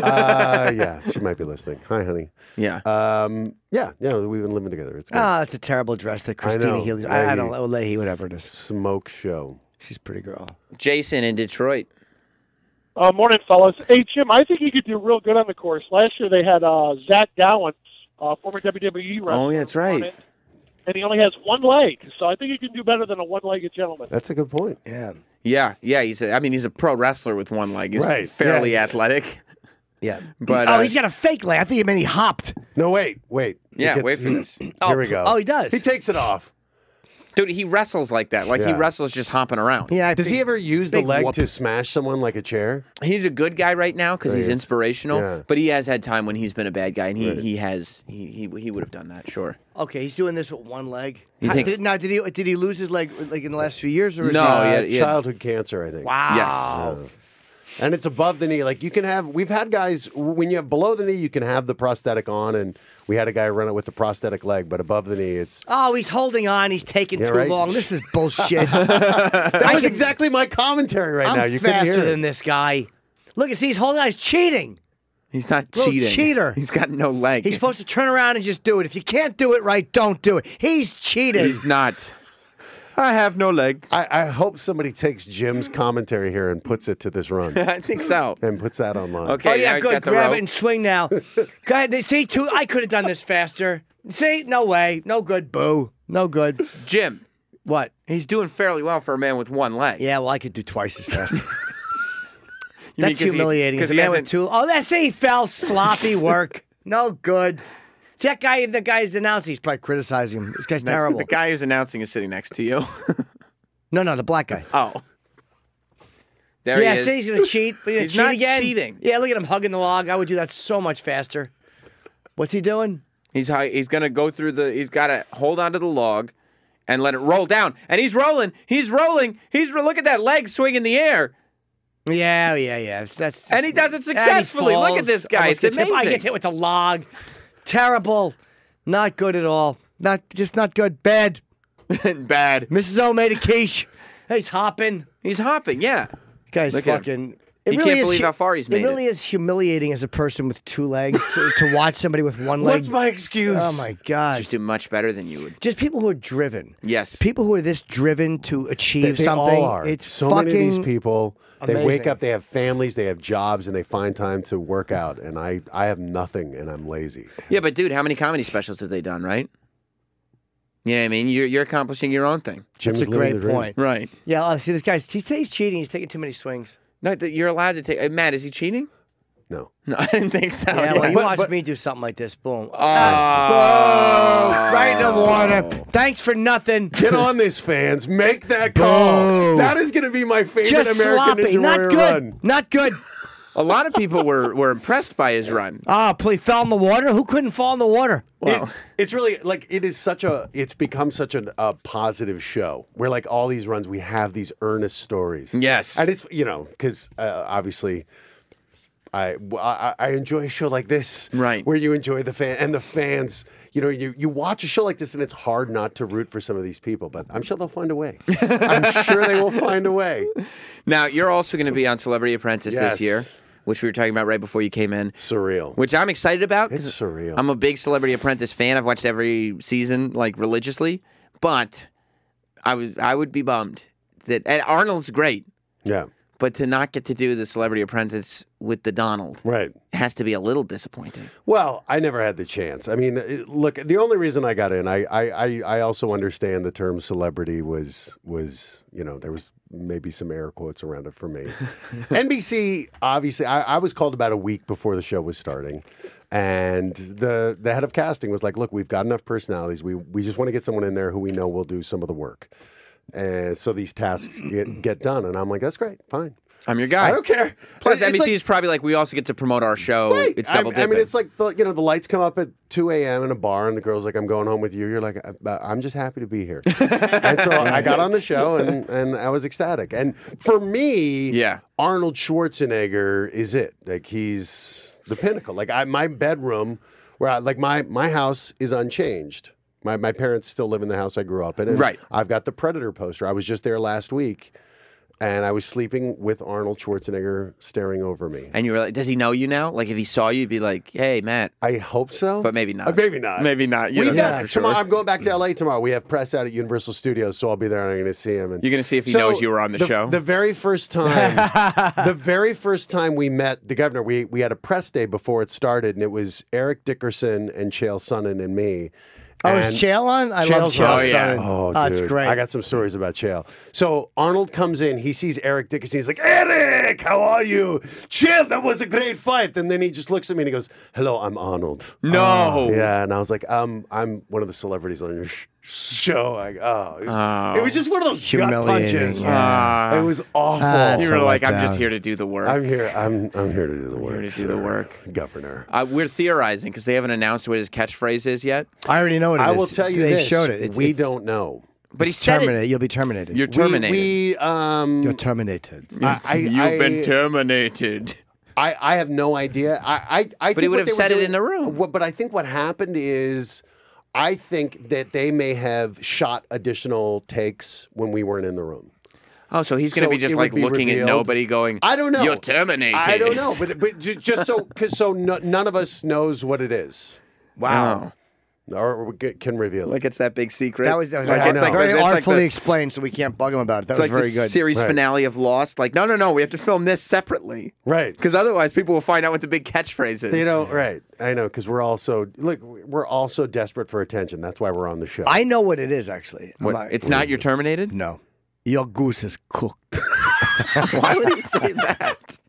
Yeah, she might be listening. Hi, honey. Yeah. Yeah, we've been living together. It's good. Ah, that's a terrible dress that Christina know. Healy. I Leahy. don't know, Leahy, whatever it is. Smoke show. She's a pretty girl. Jason in Detroit. Morning, fellas. Hey, Jim, I think you could do real good on the course. Last year they had Zach Gowen, former WWE wrestler. Oh, yeah, that's right. on it, and he only has one leg, so I think you can do better than a one-legged gentleman. That's a good point. Yeah. Yeah. He's a pro wrestler with one leg. He's Right, fairly yes. athletic. Yeah. But, he's got a fake leg. I think you meant he hopped. No, wait. Yeah, He wait for this. Here we go. Oh, he does. He takes it off. Dude, he wrestles like that. Like he Yeah. wrestles just hopping around. Yeah. Does he ever use the big leg whoop. to smash someone like a chair? He's a good guy right now because He he's is. inspirational. Yeah. But he has had time when he's been a bad guy, and Right. he would have done that. Sure. Okay, he's doing this with one leg. You think- Did he lose his leg like in the last few years, or is No, he, yeah. Childhood cancer, I think. Wow. And it's above the knee. Like we've had guys, when you have below the knee, you can have the prosthetic on, and we had a guy run it with the prosthetic leg, but above the knee, it's. Oh, he's holding on. He's taking Yeah, too right. long. This is bullshit. That was exactly my commentary right I'm now. You couldn't faster hear than it. this guy. Look, he's holding on. He's cheating. He's not Little cheating. cheater. He's got no leg. He's supposed to turn around and just do it. If you can't do it right, don't do it. He's cheating. He's not. I have no leg. I hope somebody takes Jim's commentary here and puts it to this run I think so. and puts that online. Okay. Oh now yeah, he's good. got the Grab rope. it and swing now. Go ahead. See, I could have done this faster. See, no way, no good. Boo, no good. Jim, What? he's doing fairly well for a man with one leg. Yeah, well, I could do twice as fast. You mean That's 'cause he- humiliating. 'cause As a he man with hasn't- two. Oh, that's he fell. Sloppy work. No good. See, that guy, the guy's announcing, he's probably criticizing him. This guy's terrible. The guy who's announcing is sitting next to you. No, the black guy. Oh. There Yeah, he is. see, he's going to cheat. But He's cheat not again. cheating. Yeah, look at him hugging the log. I would do that so much faster. What's he doing? He's gonna go through he's gotta hold onto the log and let it roll down. And he's rolling. Look at that leg swing in the air. Yeah. That's And he does it and he successfully. Look at falls. this guy. Almost It's gets hit- I amazing. get hit with the log. Terrible. Not good at all. Just not good. Bad. Bad. Mrs. O made a quiche. He's hopping. He's hopping. Yeah. Guy's Look at fucking. He can't believe how far he's made it. Really is humiliating as a person with 2 legs to watch somebody with 1 leg. What's my excuse? Oh my God! Just do much better than you would. Just people who are driven. Yes. People who are this driven to achieve They something. all are. It's so fucking many of these people. They wake amazing. up, they have families, they have jobs, and they find time to work out. And I have nothing, and I'm lazy. Yeah, but dude, how many comedy specials have they done, right? You know what I mean? You're accomplishing your own thing. Jim's That's a living great the dream. point. Right. Yeah, see this guy's. He's cheating. He's taking too many swings. No, you're allowed to take. Matt, is he cheating? No. No, I didn't think so. Yeah, well, you But- watch but- me do something like this. Boom. Oh. Right in the water. Thanks for nothing. Get on this, fans. Make that call. Boom. That is going to be my favorite Just American sloppy. Ninja Not Warrior good. run. Not good. A lot of people were impressed by his run. Please fell in the water. Who couldn't fall in the water? Well, It's really like it's become such a positive show where like all these runs we have these earnest stories. Yes. and it's because obviously I enjoy a show like this, Right. Where you enjoy the fans. You watch a show like this and it's hard not to root for some of these people, but I'm sure they'll find a way. I'm sure they will find a way. now you're also going to be on Celebrity Apprentice Yes. this year, which we were talking about right before you came in. Surreal. Which I'm excited about. 'cause It's surreal. I'm a big Celebrity Apprentice fan. I've watched every season like religiously, but I would be bummed that and Arnold's great, Yeah. but to not get to do the Celebrity Apprentice with the Donald Right. has to be a little disappointing. Well, I never had the chance. I mean, look, the only reason I got in, I also understand the term celebrity was there was maybe some air quotes around it for me. NBC, obviously, I was called about a week before the show was starting. And the head of casting was like, look, we've got enough personalities. We just want to get someone in there who we know will do some of the work. And so these tasks get done. And I'm like, that's great. Fine. I'm your guy. I don't care. Plus, It's NBC like- is probably like, we also get to promote our show. Right. It's double I dipping. mean, it's like the lights come up at 2 a.m. in a bar, and the girl's like, "I'm going home with you." You're like, "I'm just happy to be here." And so I got on the show, and I was ecstatic. And for me, Yeah. Arnold Schwarzenegger is it. Like he's the pinnacle. Like my bedroom, where my house is unchanged. My parents still live in the house I grew up in. And Right. I've got the Predator poster. I was just there last week. And I was sleeping with Arnold Schwarzenegger staring over me. And you were like, does he know you now? Like, if he saw you, he'd be like, hey, Matt. I hope so. But maybe not. Maybe not. Maybe not. You We don't got know for sure. tomorrow. I'm going back to LA tomorrow. We have press out at Universal Studios, so I'll be there and I'm going to see him. And You're going to see if he knows you were on the show? The very first time, we met the governor, we had a press day before it started, and it was Eric Dickerson and Chael Sonnen and me. Oh, And is Chael on? I love Chael's Chael. on. Oh, yeah. Sonnen. Oh, That's dude. great. I got some stories about Chael. So Arnold comes in. He sees Eric Dickerson. He's like, Eric, how are you? Chael, that was a great fight. And then he just looks at me and he goes, hello, I'm Arnold. No. Yeah. And I was like, I'm one of the celebrities on your show. It was just one of those gut punches. Humiliating, It was awful. That's You were a like, I'm letdown. just here to do the work. I'm here to do the work. here to do the sir. work. Governor. We're theorizing because they haven't announced what his catchphrase is yet. I already know what it is. I will tell you they this. showed it. We don't know. But he It's said terminated. it. You'll be terminated. You're terminated. You're terminated. You've been terminated. I have no idea. I But think he would what have they were said it doing- in the room. But I think what happened is, I think that they may have shot additional takes when we weren't in the room. Oh, so he's going to So be just it would like be looking at revealed. nobody going, I don't know. You're terminated. I don't know, but just so none of us knows what it is, Wow. or we can reveal it. Like it's that big secret. That was I it's know. like very it's like artfully the- explained, so we can't bug him about it. That It's was like very the good. series Right. finale of Lost. Like, no, we have to film this separately. Right. Because otherwise people will find out what the big catchphrase is. You know, right? I know, because we're also desperate for attention. That's why we're on the show. I know what it is actually. I'm What, not- it's not you're terminated? no. Your goose is cooked. Why would he say that?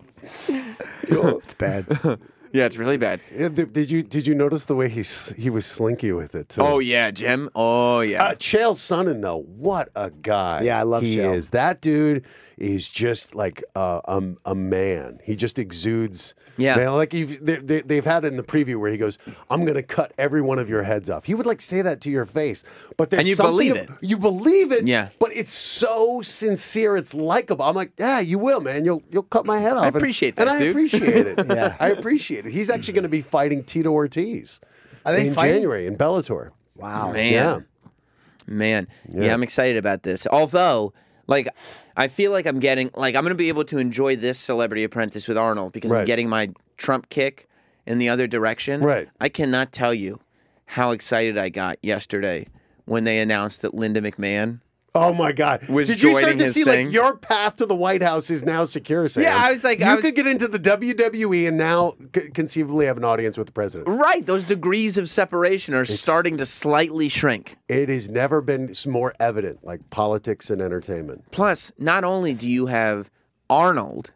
It's bad. Yeah, it's really bad. Did you notice the way he was slinky with it too? Oh, yeah, Jim. Oh, yeah. Chael Sonnen, though, what a guy! Yeah, I love he Chael. is. That dude is just like a man. He just exudes. Yeah. man, like they've had it in the preview where he goes, "I'm going to cut every one of your heads off." He would like say that to your face, but there's And you something believe it. You believe it. Yeah. But it's so sincere. It's likable. I'm like, yeah, you will, man. You'll cut my head off. appreciate that, and dude. I appreciate it. Yeah. I appreciate it. He's actually going to be fighting Tito Ortiz. Are they in fighting? January in Bellator. Wow. Man. Yeah. Man. Yeah. Yeah, I'm excited about this. Although, like, I feel like I'm going to be able to enjoy this Celebrity Apprentice with Arnold because I'm Right. getting my Trump kick in the other direction. Right. I cannot tell you how excited I got yesterday when they announced that Linda McMahon Oh my God! was Did you start joining to his see thing. like your path to the White House is now secure? Sam. Yeah, I was like- you could get into the WWE and now conceivably have an audience with the president. Right, those degrees of separation are starting to slightly shrink. It has never been more evident, like politics and entertainment. Plus, not only do you have Donald,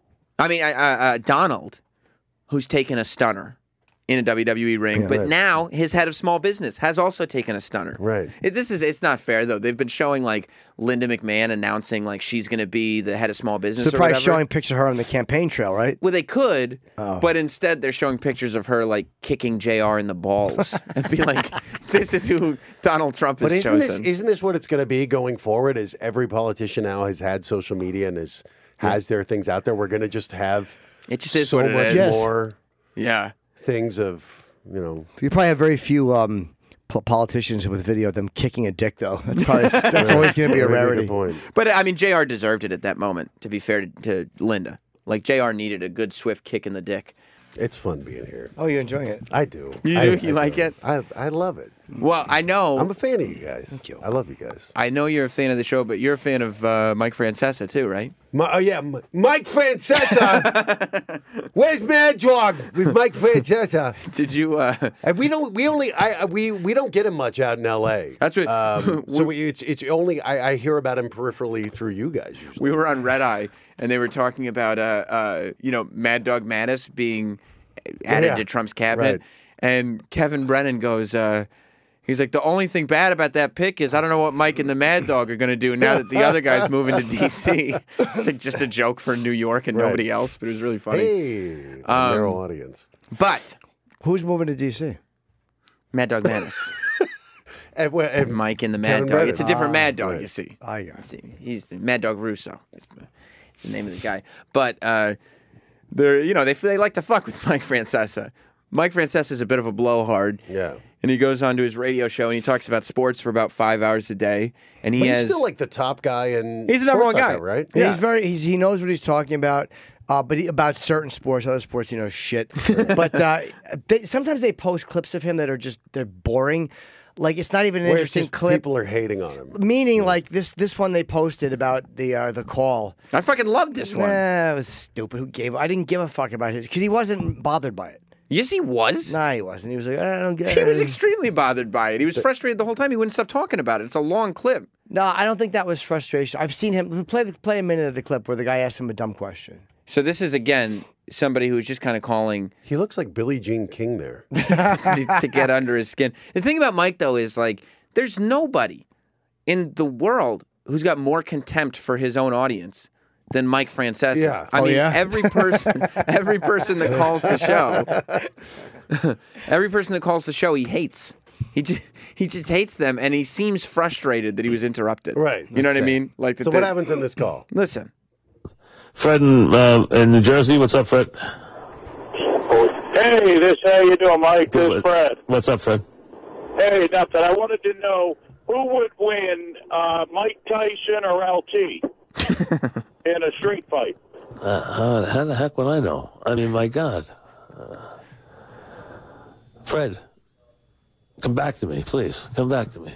who's taken a stunner in a WWE ring, but right. now his head of small business has also taken a stunner. Right. It's not fair though. They've been showing like Linda McMahon announcing like she's going to be the head of small business. So they're or probably whatever. showing pictures of her on the campaign trail, right? Well, they could, Oh. but instead they're showing pictures of her like kicking JR in the balls and be like, "This is who Donald Trump has But isn't chosen." this what it's going to be going forward? Is every politician now has had social media and has their things out there? We're going to just have It just is so what it much is. Yes. more Yeah. things of You probably have very few politicians with video of them kicking a dick, though. That's always going to be a Maybe rarity. good point. But I mean, JR deserved it at that moment. To be fair to Linda, like JR needed a good swift kick in the dick. It's fun being here. Oh, you're enjoying it. I do. You I do? You like it? I love it. Well, I know. I'm a fan of you guys. Thank you. I love you guys. I know you're a fan of the show, but you're a fan of Mike Francesa too, right? Mike Francesa. Where's Mad Dog with Mike Francesa? Did you? And we don't get him much out in L.A. That's what. So it's only I hear about him peripherally through you guys usually. We were on Red Eye, and they were talking about Mad Dog Mattis being added Yeah. to Trump's cabinet, Right. and Kevin Brennan goes. He's like, the only thing bad about that pick is I don't know what Mike and the Mad Dog are going to do now that the other guy's moving to D.C. It's like just a joke for New York and Right. nobody else, but it was really funny. Hey, narrow audience. But Who's moving to D.C.? Mad Dog Mattis, And Mike and the Mad Kevin Dog. Brennan. It's a different Mad Dog, right. you see. I got it. See, he's Mad Dog Russo. It's the name of the guy. But they like to fuck with Mike Francesa. Mike Francesa is a bit of a blowhard. Yeah. And he goes on to his radio show and he talks about sports for about 5 hours a day. And But he's still like the top guy in He's the number sports one like guy. that, right? Yeah. He knows what he's talking about. But about certain sports, other sports, he knows shit. But sometimes they post clips of him that are they're boring. Like it's not even an Where it's interesting just clip. people are hating on him. Meaning, like this one they posted about the call. I fucking loved this one. Nah, it was stupid. Who gave? I didn't give a fuck about his because he wasn't bothered by it. Yes, he was. Nah, he wasn't. He was like, I don't get He it. was extremely bothered by it. He was frustrated the whole time. He wouldn't stop talking about it. It's a long clip. No, I don't think that was frustration. I've seen him play a minute of the clip where the guy asked him a dumb question. So this is, again, somebody who's just kind of calling He looks like Billie Jean King there. to get under his skin. The thing about Mike, though, is like there's nobody in the world who's got more contempt for his own audience than Mike Francesa. Yeah. I mean, yeah? every person that calls the show, every person that calls the show, he hates. He just hates them, and he seems frustrated that he was interrupted. Right. You know what I mean? Like, So what happens in this call? Listen. Fred in New Jersey. What's up, Fred? Hey, how you doing, Mike? This is Fred. What's up, Fred? Hey, nothing. I wanted to know who would win, Mike Tyson or LT in a street fight. How the heck would I know? I mean, my God. Fred, come back to me, please. Come back to me.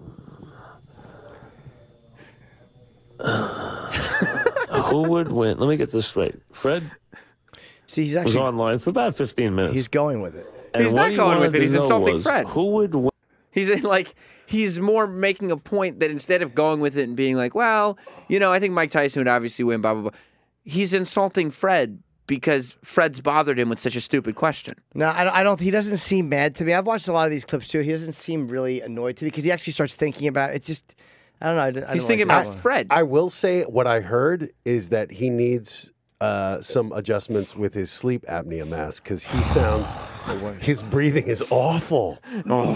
Who would win? Let me get this straight. Fred See, he's was actually online for about 15 minutes. he's going with it. And He's what not he going with wanted it. to He's know insulting was Fred. Who would win? He's more making a point that instead of going with it and being like, well, I think Mike Tyson would obviously win, blah, blah, blah. He's insulting Fred because Fred's bothered him with such a stupid question. No, I don't. He doesn't seem mad to me. I've watched a lot of these clips too. He doesn't seem really annoyed to me because he actually starts thinking about it. It's just, I don't know. I don't He's like thinking that about one. Fred. I will say what I heard is that he needs some adjustments with his sleep apnea mask because he sounds, his breathing is awful.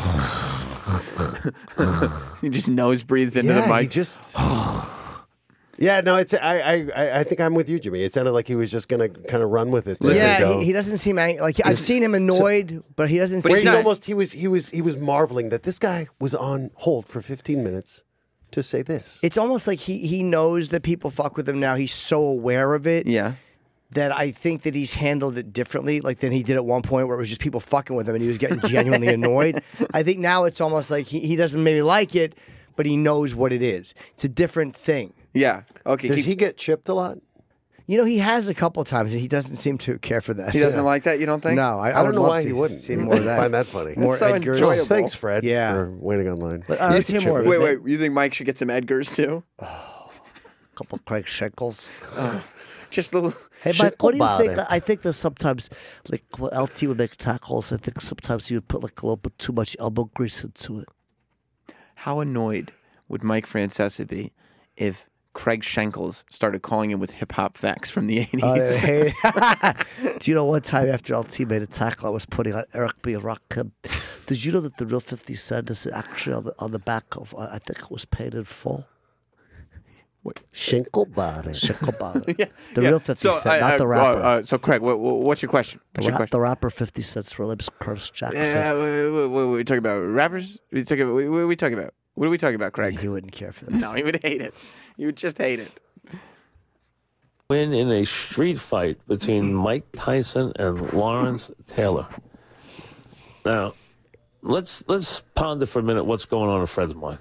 He just nose breathes into the He mic. just, Yeah, no, it's I think I'm with you, Jimmy. It sounded like he was just gonna kind of run with it. Yeah, he doesn't seem like I've seen him annoyed, but he doesn't. But seem he was marveling that this guy was on hold for 15 minutes to say this. It's almost like he knows that people fuck with him now. He's so aware of it. Yeah. That I think that he's handled it differently, like than he did at one point, where it was just people fucking with him and he was getting genuinely annoyed. I think now it's almost like he doesn't maybe like it, but he knows what it is. It's a different thing. Yeah. Okay. Does he get chipped a lot? You know, he has a couple of times, and he doesn't seem to care for that. He doesn't like that, you don't think? No, I don't know would why love he to wouldn't. see more of that. Find that funny. More so Edgars. enjoyable. Thanks, Fred, Yeah. for waiting online. Let's hear more of it. Wait. You think Mike should get some Edgars too? A couple of Craig Schenkels. Just a little. Hey, Mike, what do you about think? it. I think there's sometimes, like, when LT would make tackles, I think sometimes he would put, like, a little bit too much elbow grease into it. How annoyed would Mike Francesa be if Craig Schenkels started calling him with hip hop facts from the 80s? Do you know one time after LT made a tackle, I was putting on Eric B. Rakim. Did you know that the real 50 Cent is actually on the back of, I think it was paid in full? Schenkelbade. Schenkelbade. The real 50 Cent, not the rapper. So, Craig, what's your question? The rapper 50 Cent's real name is Curtis Jackson. What are we talking about? Rappers? What are we talking about? What are we talking about, Craig? He wouldn't care for that. No, he would hate it. He would just hate it. Win in a street fight between Mike Tyson and Lawrence Taylor. Now, let's ponder for a minute what's going on in Fred's mind.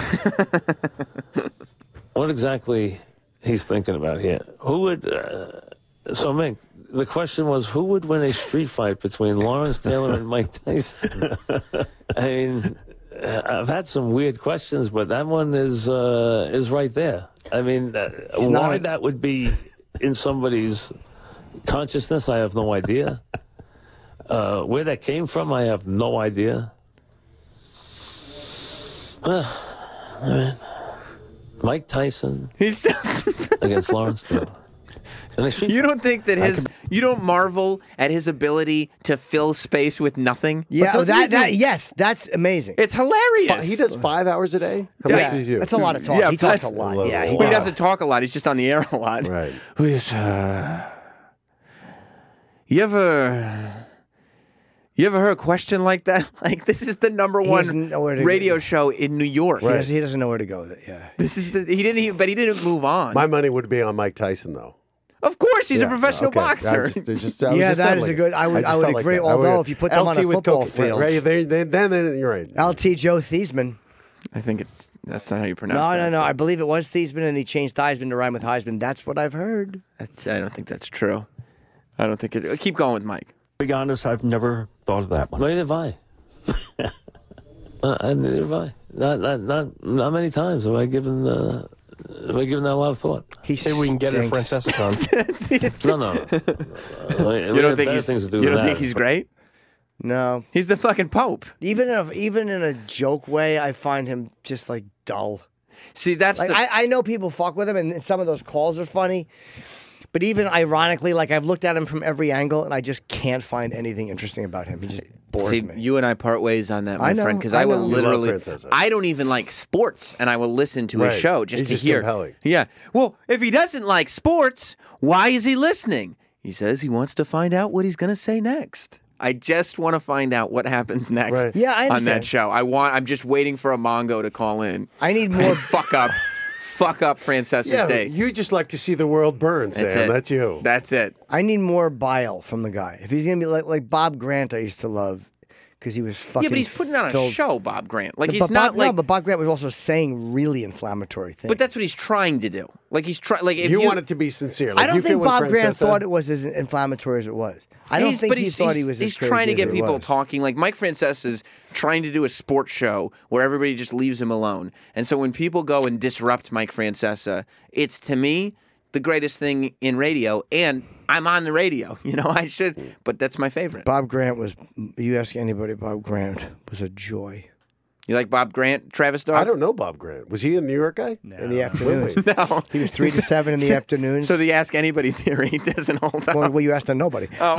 What exactly he's thinking about here? Who would? So, Mink, the question was, who would win a street fight between Lawrence Taylor and Mike Tyson? I mean, I've had some weird questions, but that one is right there. I mean, why that would be in somebody's consciousness, I have no idea. Where that came from, I have no idea. All right. Mike Tyson against Lawrence Taylor. You don't think that you don't marvel at his ability to fill space with nothing? Yeah, yes, that's amazing. It's hilarious. He does 5 hours a day? How much does he do? That's a lot of talk. Yeah, he talks a lot. Yeah, he doesn't talk a lot. He's just on the air a lot. Right. You ever heard a question like that? Like, this is the #1 radio show in New York. Right. He doesn't know where to go with it. Yeah. He didn't move on. My money would be on Mike Tyson, though. Of course, he's a professional boxer. That is a good. I would agree. Although if you put them on a football field, right, then you're right. LT Joe Theismann. I think that's not how you pronounce that. No. I believe it was Theismann, and he changed Theismann to rhyme with Heisman. That's what I've heard. I don't think that's true. I don't think it. Keep going with Mike. To be honest, I've never thought of that one. Neither have I. Neither have I. Not many times have I given that a lot of thought. Maybe we can get it at Francesa Con. No. You don't think he's great? No, he's the fucking Pope. Even in a joke way, I find him just like dull. See, that's like I know people fuck with him, and some of those calls are funny. But even ironically, like I've looked at him from every angle, and I just can't find anything interesting about him. He just bores me. You and I part ways on that, my friend, because I will literally. I don't even like sports, and I will listen to his show just to hear. Compelling. Yeah. Well, if he doesn't like sports, why is he listening? He says he wants to find out what he's going to say next. I just want to find out what happens next. Right. Yeah, I understand. On that show. I'm just waiting for a Mongo to call in. I need more fuck up Francesa's day. You just like to see the world burn, Sam. That's you. That's it. I need more bile from the guy. If he's gonna be like Bob Grant, I used to love because he was fucking. Yeah, but he's putting on a show, Bob Grant. Like but Bob Grant was also saying really inflammatory things. But that's what he's trying to do. Like he's trying. Like if you want it to be sincere. Like I don't you think Bob Grant thought it was as inflammatory as it was. I don't think he thought he was. He's trying to get people talking. Like Mike Francesa is trying to do a sports show where everybody just leaves him alone. And so when people go and disrupt Mike Francesa, it's to me the greatest thing in radio. And I'm on the radio. You know, I should. But that's my favorite. Bob Grant was. You ask anybody, Bob Grant was a joy. You like Bob Grant, Travis Dog? I don't know Bob Grant. Was he a New York guy? In the afternoons. No. He was 3 to 7 in the afternoons. So the Ask Anybody theory doesn't hold up. Well, you asked on nobody. Oh.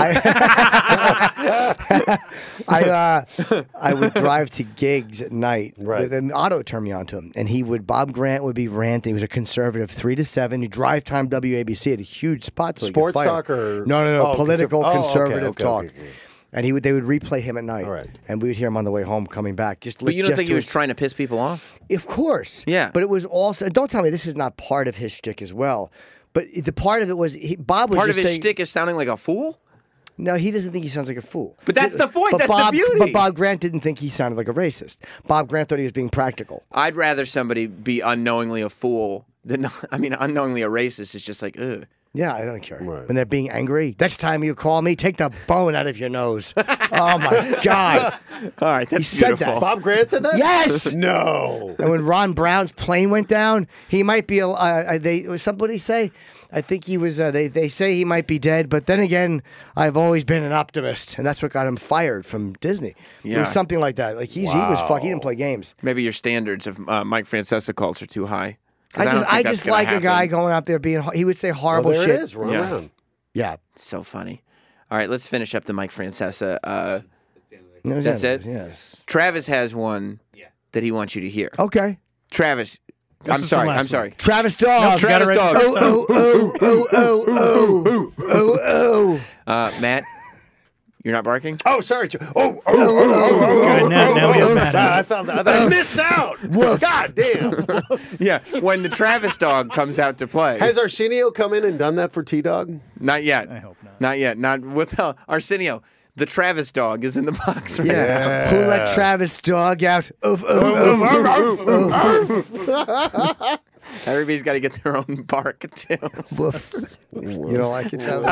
I would drive to gigs at night. Right. Then Otto turned me on to him, and Bob Grant would be ranting. He was a conservative, 3 to 7. You drive time WABC at a huge spot. So Sports talk or no, political conservative talk. Okay. And they would replay him at night. All right. And we would hear him on the way home coming back. But you don't think he was trying to piss people off? Of course. Yeah. But it was also, don't tell me this is not part of his shtick as well. But the part of it was, Bob was Part just of his saying, shtick is sounding like a fool? no, he doesn't think he sounds like a fool. But that's the point. That's the beauty. But Bob Grant didn't think he sounded like a racist. Bob Grant thought he was being practical. I'd rather somebody be unknowingly a fool than, unknowingly a racist is just like, ugh. Yeah, I don't care. Right. When they're being angry, next time you call me, take the bone out of your nose. Oh my God! All right, that's He said beautiful. that. Bob Grant said that? Yes. No. And when Ron Brown's plane went down, he might be. Somebody say, I think he was. They say he might be dead, but then again, I've always been an optimist, and that's what got him fired from Disney. It Yeah. was something like that. Like he was fuck. He didn't play games. Maybe your standards of Mike Francesa calls are too high. 'Cause I don't think just that's gonna like a guy happen. going out there being. He would say horrible There shit. it is. Run Yeah. around. Yeah. So funny. All right, let's finish up the Mike Francesa. No, That's it? Yes. Travis has one that he wants you to hear. Okay. Travis, This I'm is the sorry. last I'm one. sorry. Travis Dog. Travis Dog. Oh. Matt, you're not barking? Oh, sorry. Good, now we have Matt. I found that. I missed out. God damn. Yeah, when the Travis Dog comes out to play. Has Arsenio come in and done that for T-Dog? Not yet. I hope not. Not yet. Not with Arsenio. The Travis Dog is in the box right Yeah. Who let Travis Dog out? Everybody's got to get their own bark too. You don't like it, Travis?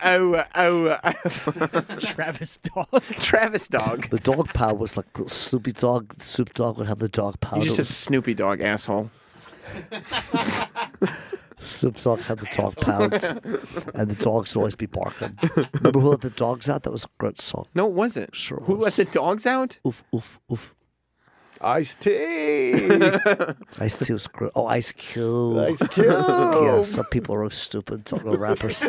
Travis Dog. Travis Dog. The dog pound was like Snoopy Dog. Snoop Dogg would have the dog pound. You just said Snoopy Dog, asshole. Snoop Dogg had the dog pound, and the dogs would always be barking. Remember who let the dogs out? That was a great song. No, it wasn't. Sure Who was. let the dogs out? Oof, oof, oof. Ice-T. Ice-T was great. Oh, Ice Cube. Ice Cube. Yeah, some people are stupid talking to rappers.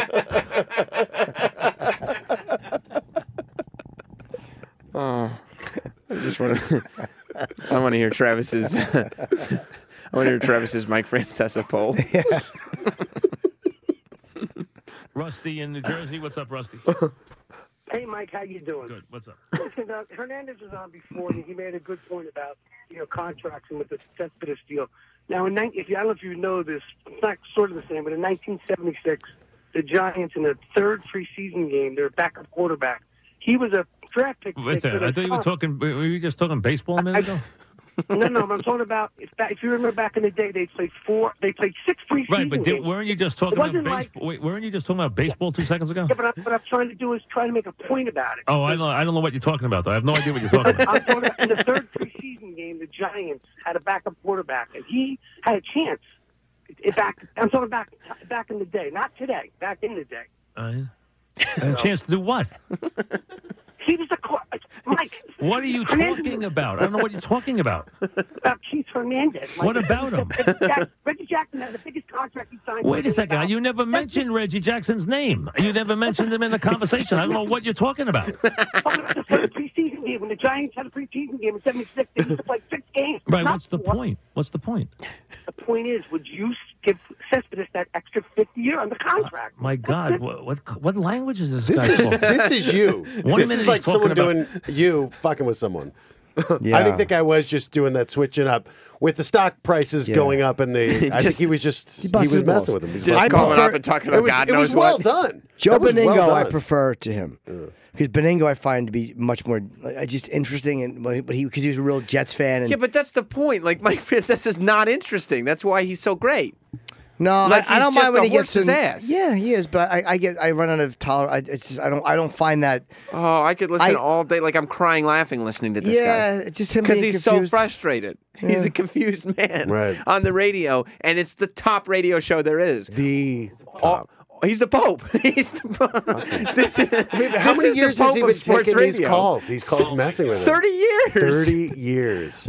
Oh, I just want to. I want to hear Travis's. I want to hear Travis's Mike Francesa poll. Rusty in New Jersey. What's up, Rusty? Hey, Mike, how you doing? Good. What's up? Listen, Hernandez was on before, and he made a good point about contracts and with the Cespedes deal. Now, I don't know if you know this, it's not sort of the same, but in 1976, the Giants in the third preseason game, their backup quarterback, he was a draft pick. Wait a second. I thought you were talking. Were you just talking baseball a minute ago? No, I'm talking about if you remember back in the day, they played 6 preseason Right, but games. weren't you just talking about wasn't baseball? Wait, weren't you just talking about baseball 2 seconds ago? Yeah, but what I'm trying to do is try to make a point about it. Oh, I don't know what you're talking about. Though. I have no idea what you're talking about. I'm talking about in the third preseason game, the Giants had a backup quarterback, and he had a chance. I'm talking back in the day, not today. Back in the day. A chance to do what? He was Mike. What are you talking about? I don't know what you're talking about. About Keith Hernandez. Mike. What about him? Reggie Jackson had the biggest contract he signed. Wait a second. You never mentioned Reggie Jackson's name. You never mentioned him in the conversation. I don't know what you're talking about. The third preseason game, when the Giants had a preseason game in '76, they used to play 6 games. Right. Not What's the 4. point? What's the point? The point is, would you give Cespedes that extra 5th year on the contract? My God, what language is this guy talking? This is you. One This minute is like he's someone talking about- doing you fucking with someone. Yeah. I think the guy was just doing that switching up with the stock prices going up, and I think he was busted messing balls. with him. He's Just busting calling balls. up and talking about God it knows was well what. done. Joe That was Beningo, well I done. prefer to him because Beningo I find to be much more just interesting, and because he was a real Jets fan. And Yeah, but that's the point. Like Mike Francesa is not interesting. That's why he's so great. no, like I don't he's mind when he just gets a horse's ass. Yeah, he is, but I run out of tolerance. It's just I don't find that. Oh, I could listen all day. Like I'm crying, laughing, listening to this guy. Yeah, it's just him Because being he's so confused. frustrated. He's a confused man Right. on the radio, and it's the top radio show there is. The All, He's the Pope. He's the Pope. How many years has he been taking these radio. calls? These calls messing with him. 30 years. 30 years.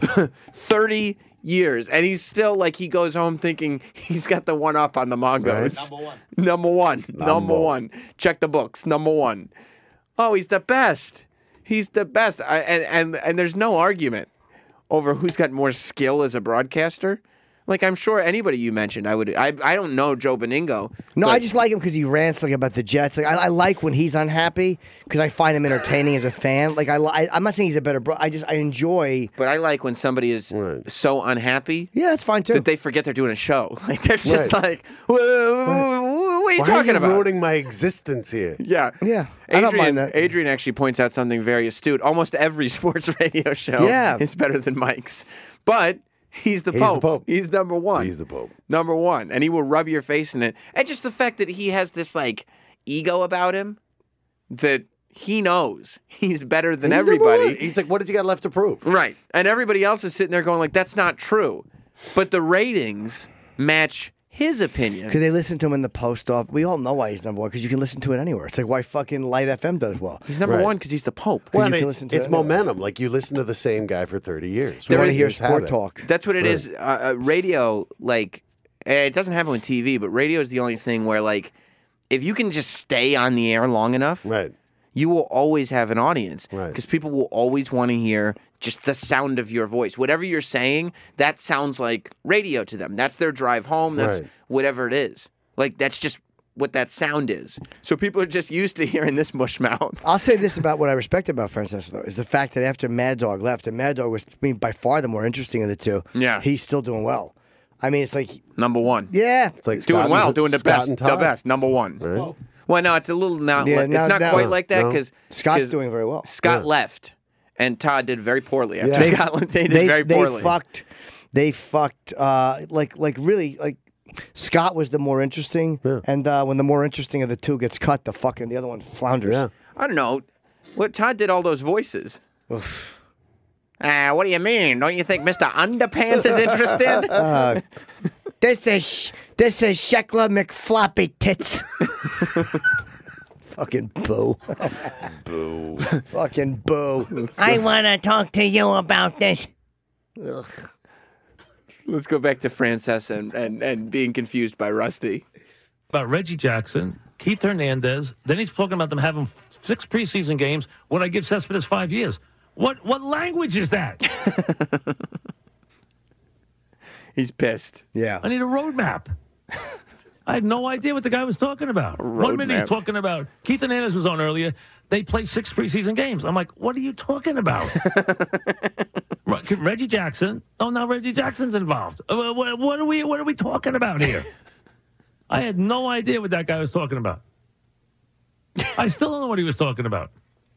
30 years. And he's still like, he goes home thinking he's got the one up on the Mongos. Right. Number one. Check the books. Number one. Oh, he's the best. He's the best. And there's no argument over who's got more skill as a broadcaster. Like, I'm sure anybody you mentioned, I don't know Joe Beningo. No, but I just like him because he rants like about the Jets. Like, I like when he's unhappy because I find him entertaining as a fan. Like, I'm not saying he's a better bro. I enjoy. But I like when somebody is so unhappy. Yeah, that's fine too. That they forget they're doing a show. Like, they're just like, what are you talking about? Ruining my existence here. Yeah. Yeah. I don't mind that. Adrian actually points out something very astute. Almost every sports radio show is better than Mike's. But he's the Pope. He's number one. He's the Pope. Number one. And he will rub your face in it. And just the fact that he has this, like, ego about him that he knows he's better than everybody. He's like, what does he got left to prove? Right. And everybody else is sitting there going, like, that's not true. But the ratings match his opinion. Because they listen to him in the post off. We all know why he's number one because you can listen to it anywhere. It's like why fucking Light FM does well. He's number one because he's the Pope. Well, it's momentum. Like, you listen to the same guy for 30 years. They want to hear sport talk. That's what it is. Radio, like, it doesn't happen with TV, but radio is the only thing where, like, if you can just stay on the air long enough, you will always have an audience. Because people will always want to hear just the sound of your voice. Whatever you're saying, that sounds like radio to them. That's their drive home. That's whatever it is. Like, that's just what that sound is. So people are just used to hearing this mush mouth. I'll say this about what I respect about Francesa, though, is the fact that after Mad Dog left, and Mad Dog was by far the more interesting of the two, he's still doing well. I mean, it's like... Number one. Yeah. It's like doing well, doing the Scott best. and Todd. The best. Number one. Right. Well, no, it's a little now. It's not quite like that because Scott's doing very well. Scott left, and Todd did very poorly after Scotland. They did very poorly. They fucked. Like Scott was the more interesting, and when the more interesting of the two gets cut, the other one flounders. Yeah. I don't know. What Todd did all those voices. What do you mean? Don't you think Mr. Underpants is interested? This is Sheckler McFloppy Tits. Fucking boo. Boo. Fucking boo. I want to talk to you about this. Ugh. Let's go back to Francesa and being confused by Rusty. About Reggie Jackson, Keith Hernandez. Then he's talking about them having 6 preseason games. Would I give Cespedes 5 years? What language is that? He's pissed. Yeah. I need a roadmap. I had no idea what the guy was talking about. 1 minute he's talking about, Keith Hernandez was on earlier, they played 6 preseason games. I'm like, what are you talking about? Reggie Jackson. Oh, now Reggie Jackson's involved. What are we talking about here? I had no idea what that guy was talking about. I still don't know what he was talking about.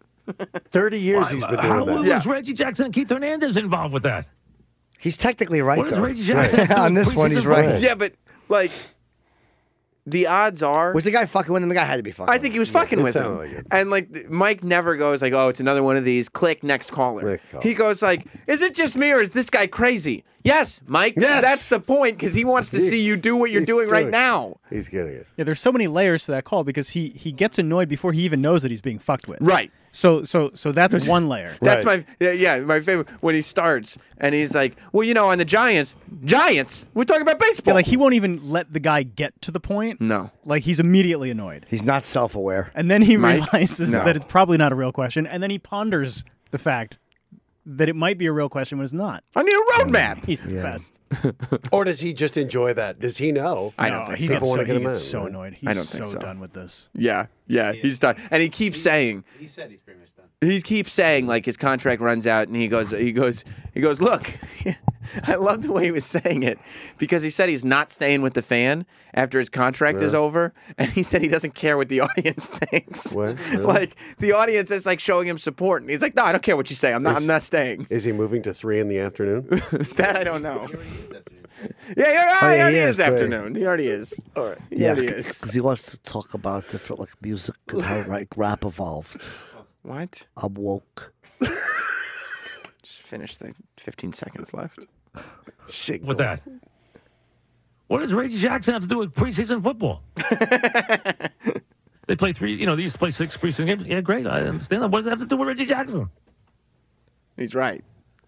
30 years he's been doing How that. was Reggie Jackson and Keith Hernandez involved with that? He's technically right, What is though. Reggie Jackson doing On this one, he's preseason right. football? Yeah, but, like, the odds are... Was the guy fucking with him? The guy had to be fucking I think he was fucking with him. sounded like it. And, like, Mike never goes like, oh, it's another one of these. Click, next caller. He goes like, is it just me or is this guy crazy? Yes, Mike. Yes. That's the point because he wants to see you do what you're doing right now. He's getting it. Yeah, there's so many layers to that call because he gets annoyed before he even knows that he's being fucked with. Right. So that's one layer. That's my favorite when he starts and he's like, well, you know, on the Giants, we're talking about baseball. Yeah, like he won't even let the guy get to the point. No. Like he's immediately annoyed. He's not self-aware. And then he Mike? realizes No. that it's probably not a real question. And then he ponders the fact that it might be a real question when it's not. I need a roadmap. He's the best. Or does he just enjoy that? Does he know? I don't think he so. gets so, get him in, so right? annoyed. I He's don't think so so. done with this. Yeah, he's done. And he keeps saying... He said he's pretty much done. He keeps saying, like, his contract runs out, and he goes, look, I love the way he was saying it, because he said he's not staying with the fan after his contract is over, and he said he doesn't care what the audience thinks. What? Really? Like, the audience is, like, showing him support, and he's like, no, I don't care what you say. I'm not staying. Is he moving to 3 in the afternoon? That I don't know. He already is afternoon. Yeah, he already he is is, right. afternoon. He already is. All right. He already is. because he wants to talk about different like music and how rap evolved. What? I'm woke. Just finish the 15 seconds left. With that. What does Reggie Jackson have to do with preseason football? They play three. You know, they used to play 6 preseason games. Yeah, great. I understand that. What does that have to do with Reggie Jackson? He's right.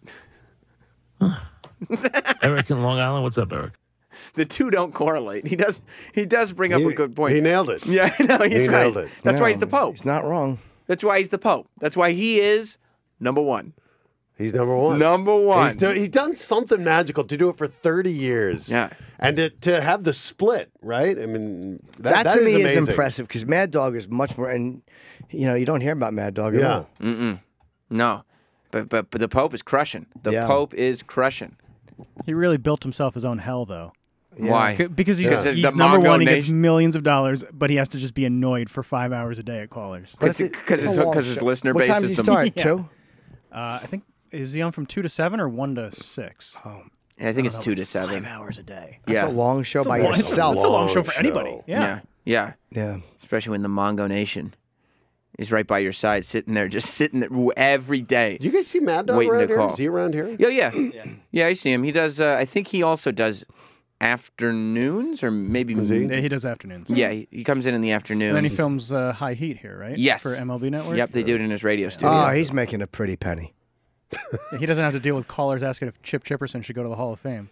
Eric in Long Island. What's up, Eric? The two don't correlate. He does bring up a good point. He nailed it. Yeah, no, he's right. Nailed it. That's why he's the Pope. He's not wrong. That's why he's the Pope. That's why he is number one. He's number one. Number one. He's done something magical to do it for 30 years. Yeah. And to have the split, right? I mean, that to me amazing. is impressive because Mad Dog is much more, and you don't hear about Mad Dog at all. No, but the Pope is crushing. The Pope is crushing. He really built himself his own hell, though. Why? Because he's the number Mongo one. He gets Nation. millions of dollars, but he has to just be annoyed for 5 hours a day at callers. Because his listener What base time is does he the start? 2? I think is he on from 2 to 7 or 1 to 6? I think it's 2 to 7. 5 hours a day. That's a long show by It's yourself. a long show for anybody. Yeah. Yeah. Yeah. Especially when the Mongo Nation is right by your side, sitting there every day. Do you guys see Mad Dog waiting around to here? call. Is he around here? Yeah, I see him. He does. I think he also does afternoons, or maybe Yeah, he does afternoons. Yeah, he comes in the afternoon. And then he films High Heat here, right? Yes. For MLB Network? Yep, they do it in his radio studio. Oh, he's making a pretty penny. He doesn't have to deal with callers asking if Chip Chipperson should go to the Hall of Fame.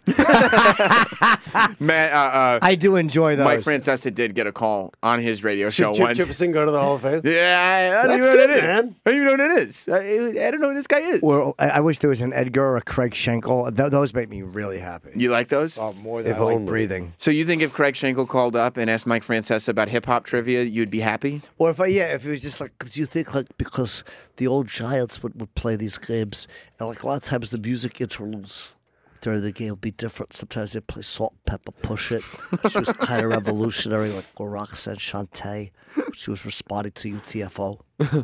Man, I do enjoy those. Mike Francesa did get a call on his radio show Should once. Chip Chipperson go to the Hall of Fame? Yeah, I don't That's even know good, what it is. man. I don't even know what it is. I don't know who this guy is. Well, I wish there was an Edgar or a Craig Schenkel. Those make me really happy. You like those? More than If I like only. breathing. So you think if Craig Schenkel called up and asked Mike Francesa about hip hop trivia, you'd be happy? Or if it was just like, Do you think, like, because the old Giants would play these games, and, like, a lot of times the music interludes during the game would be different. Sometimes they'd play Salt and Pepper Push It. She was kind of revolutionary, like Roxanne Shante. She was responding to UTFO.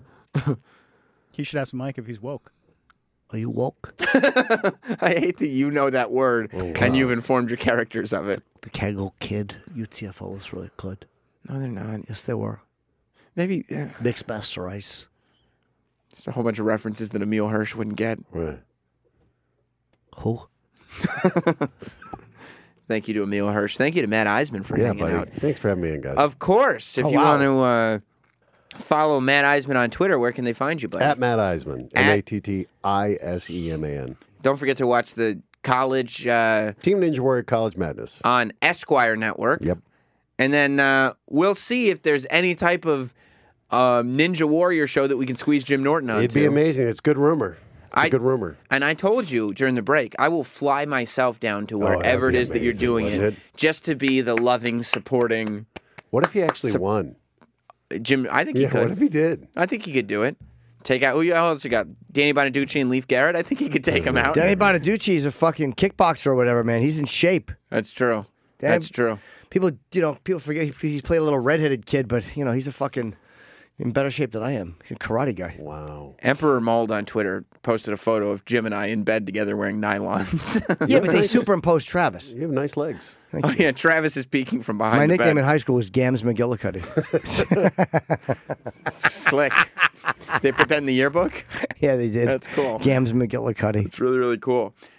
He should ask Mike if he's woke. Are you woke? I hate that you know that word and you've informed your characters of it. The Kango Kid, UTFO was really good. No, they're not. Yes, they were. Maybe Mixed Master Ice. just a whole bunch of references that Emil Hirsch wouldn't get. Right. Who? Thank you to Emil Hirsch. Thank you to Matt Iseman for Yeah, hanging buddy. out. Thanks for having me in, guys. Of course. If Oh, you wow. want to follow Matt Iseman on Twitter, where can they find you, buddy? At Matt Iseman. MATTISEMAN. Don't forget to watch the college Team Ninja Warrior College Madness. on Esquire Network. Yep. And then we'll see if there's any type of Ninja Warrior show that we can squeeze Jim Norton onto. It'd be amazing. It's good rumor. It's a good rumor. And I told you during the break, I will fly myself down to that'd wherever it be is that you're amazing, doing wouldn't it, it? just to be the loving, supporting What if he actually won? Jim. I think he Yeah, could. what if he did? I think he could do it. Take out who else you got? Danny Bonaducci and Leif Garrett. I think he could take him out. Danny Bonaducci is a fucking kickboxer or whatever, man. He's in shape. That's true. Damn. That's true. People forget he's played a little redheaded kid, but he's a fucking in better shape than I am. He's a karate guy. Wow. Emperor Mold on Twitter posted a photo of Jim and I in bed together wearing nylons. Yeah, but they superimposed Travis. You have nice legs. Oh yeah, Travis is peeking from behind. My the nickname bed. in high school was Gams McGillicuddy. Slick. They put that in the yearbook. Yeah, they did. That's cool. Gams McGillicuddy. It's really, really cool.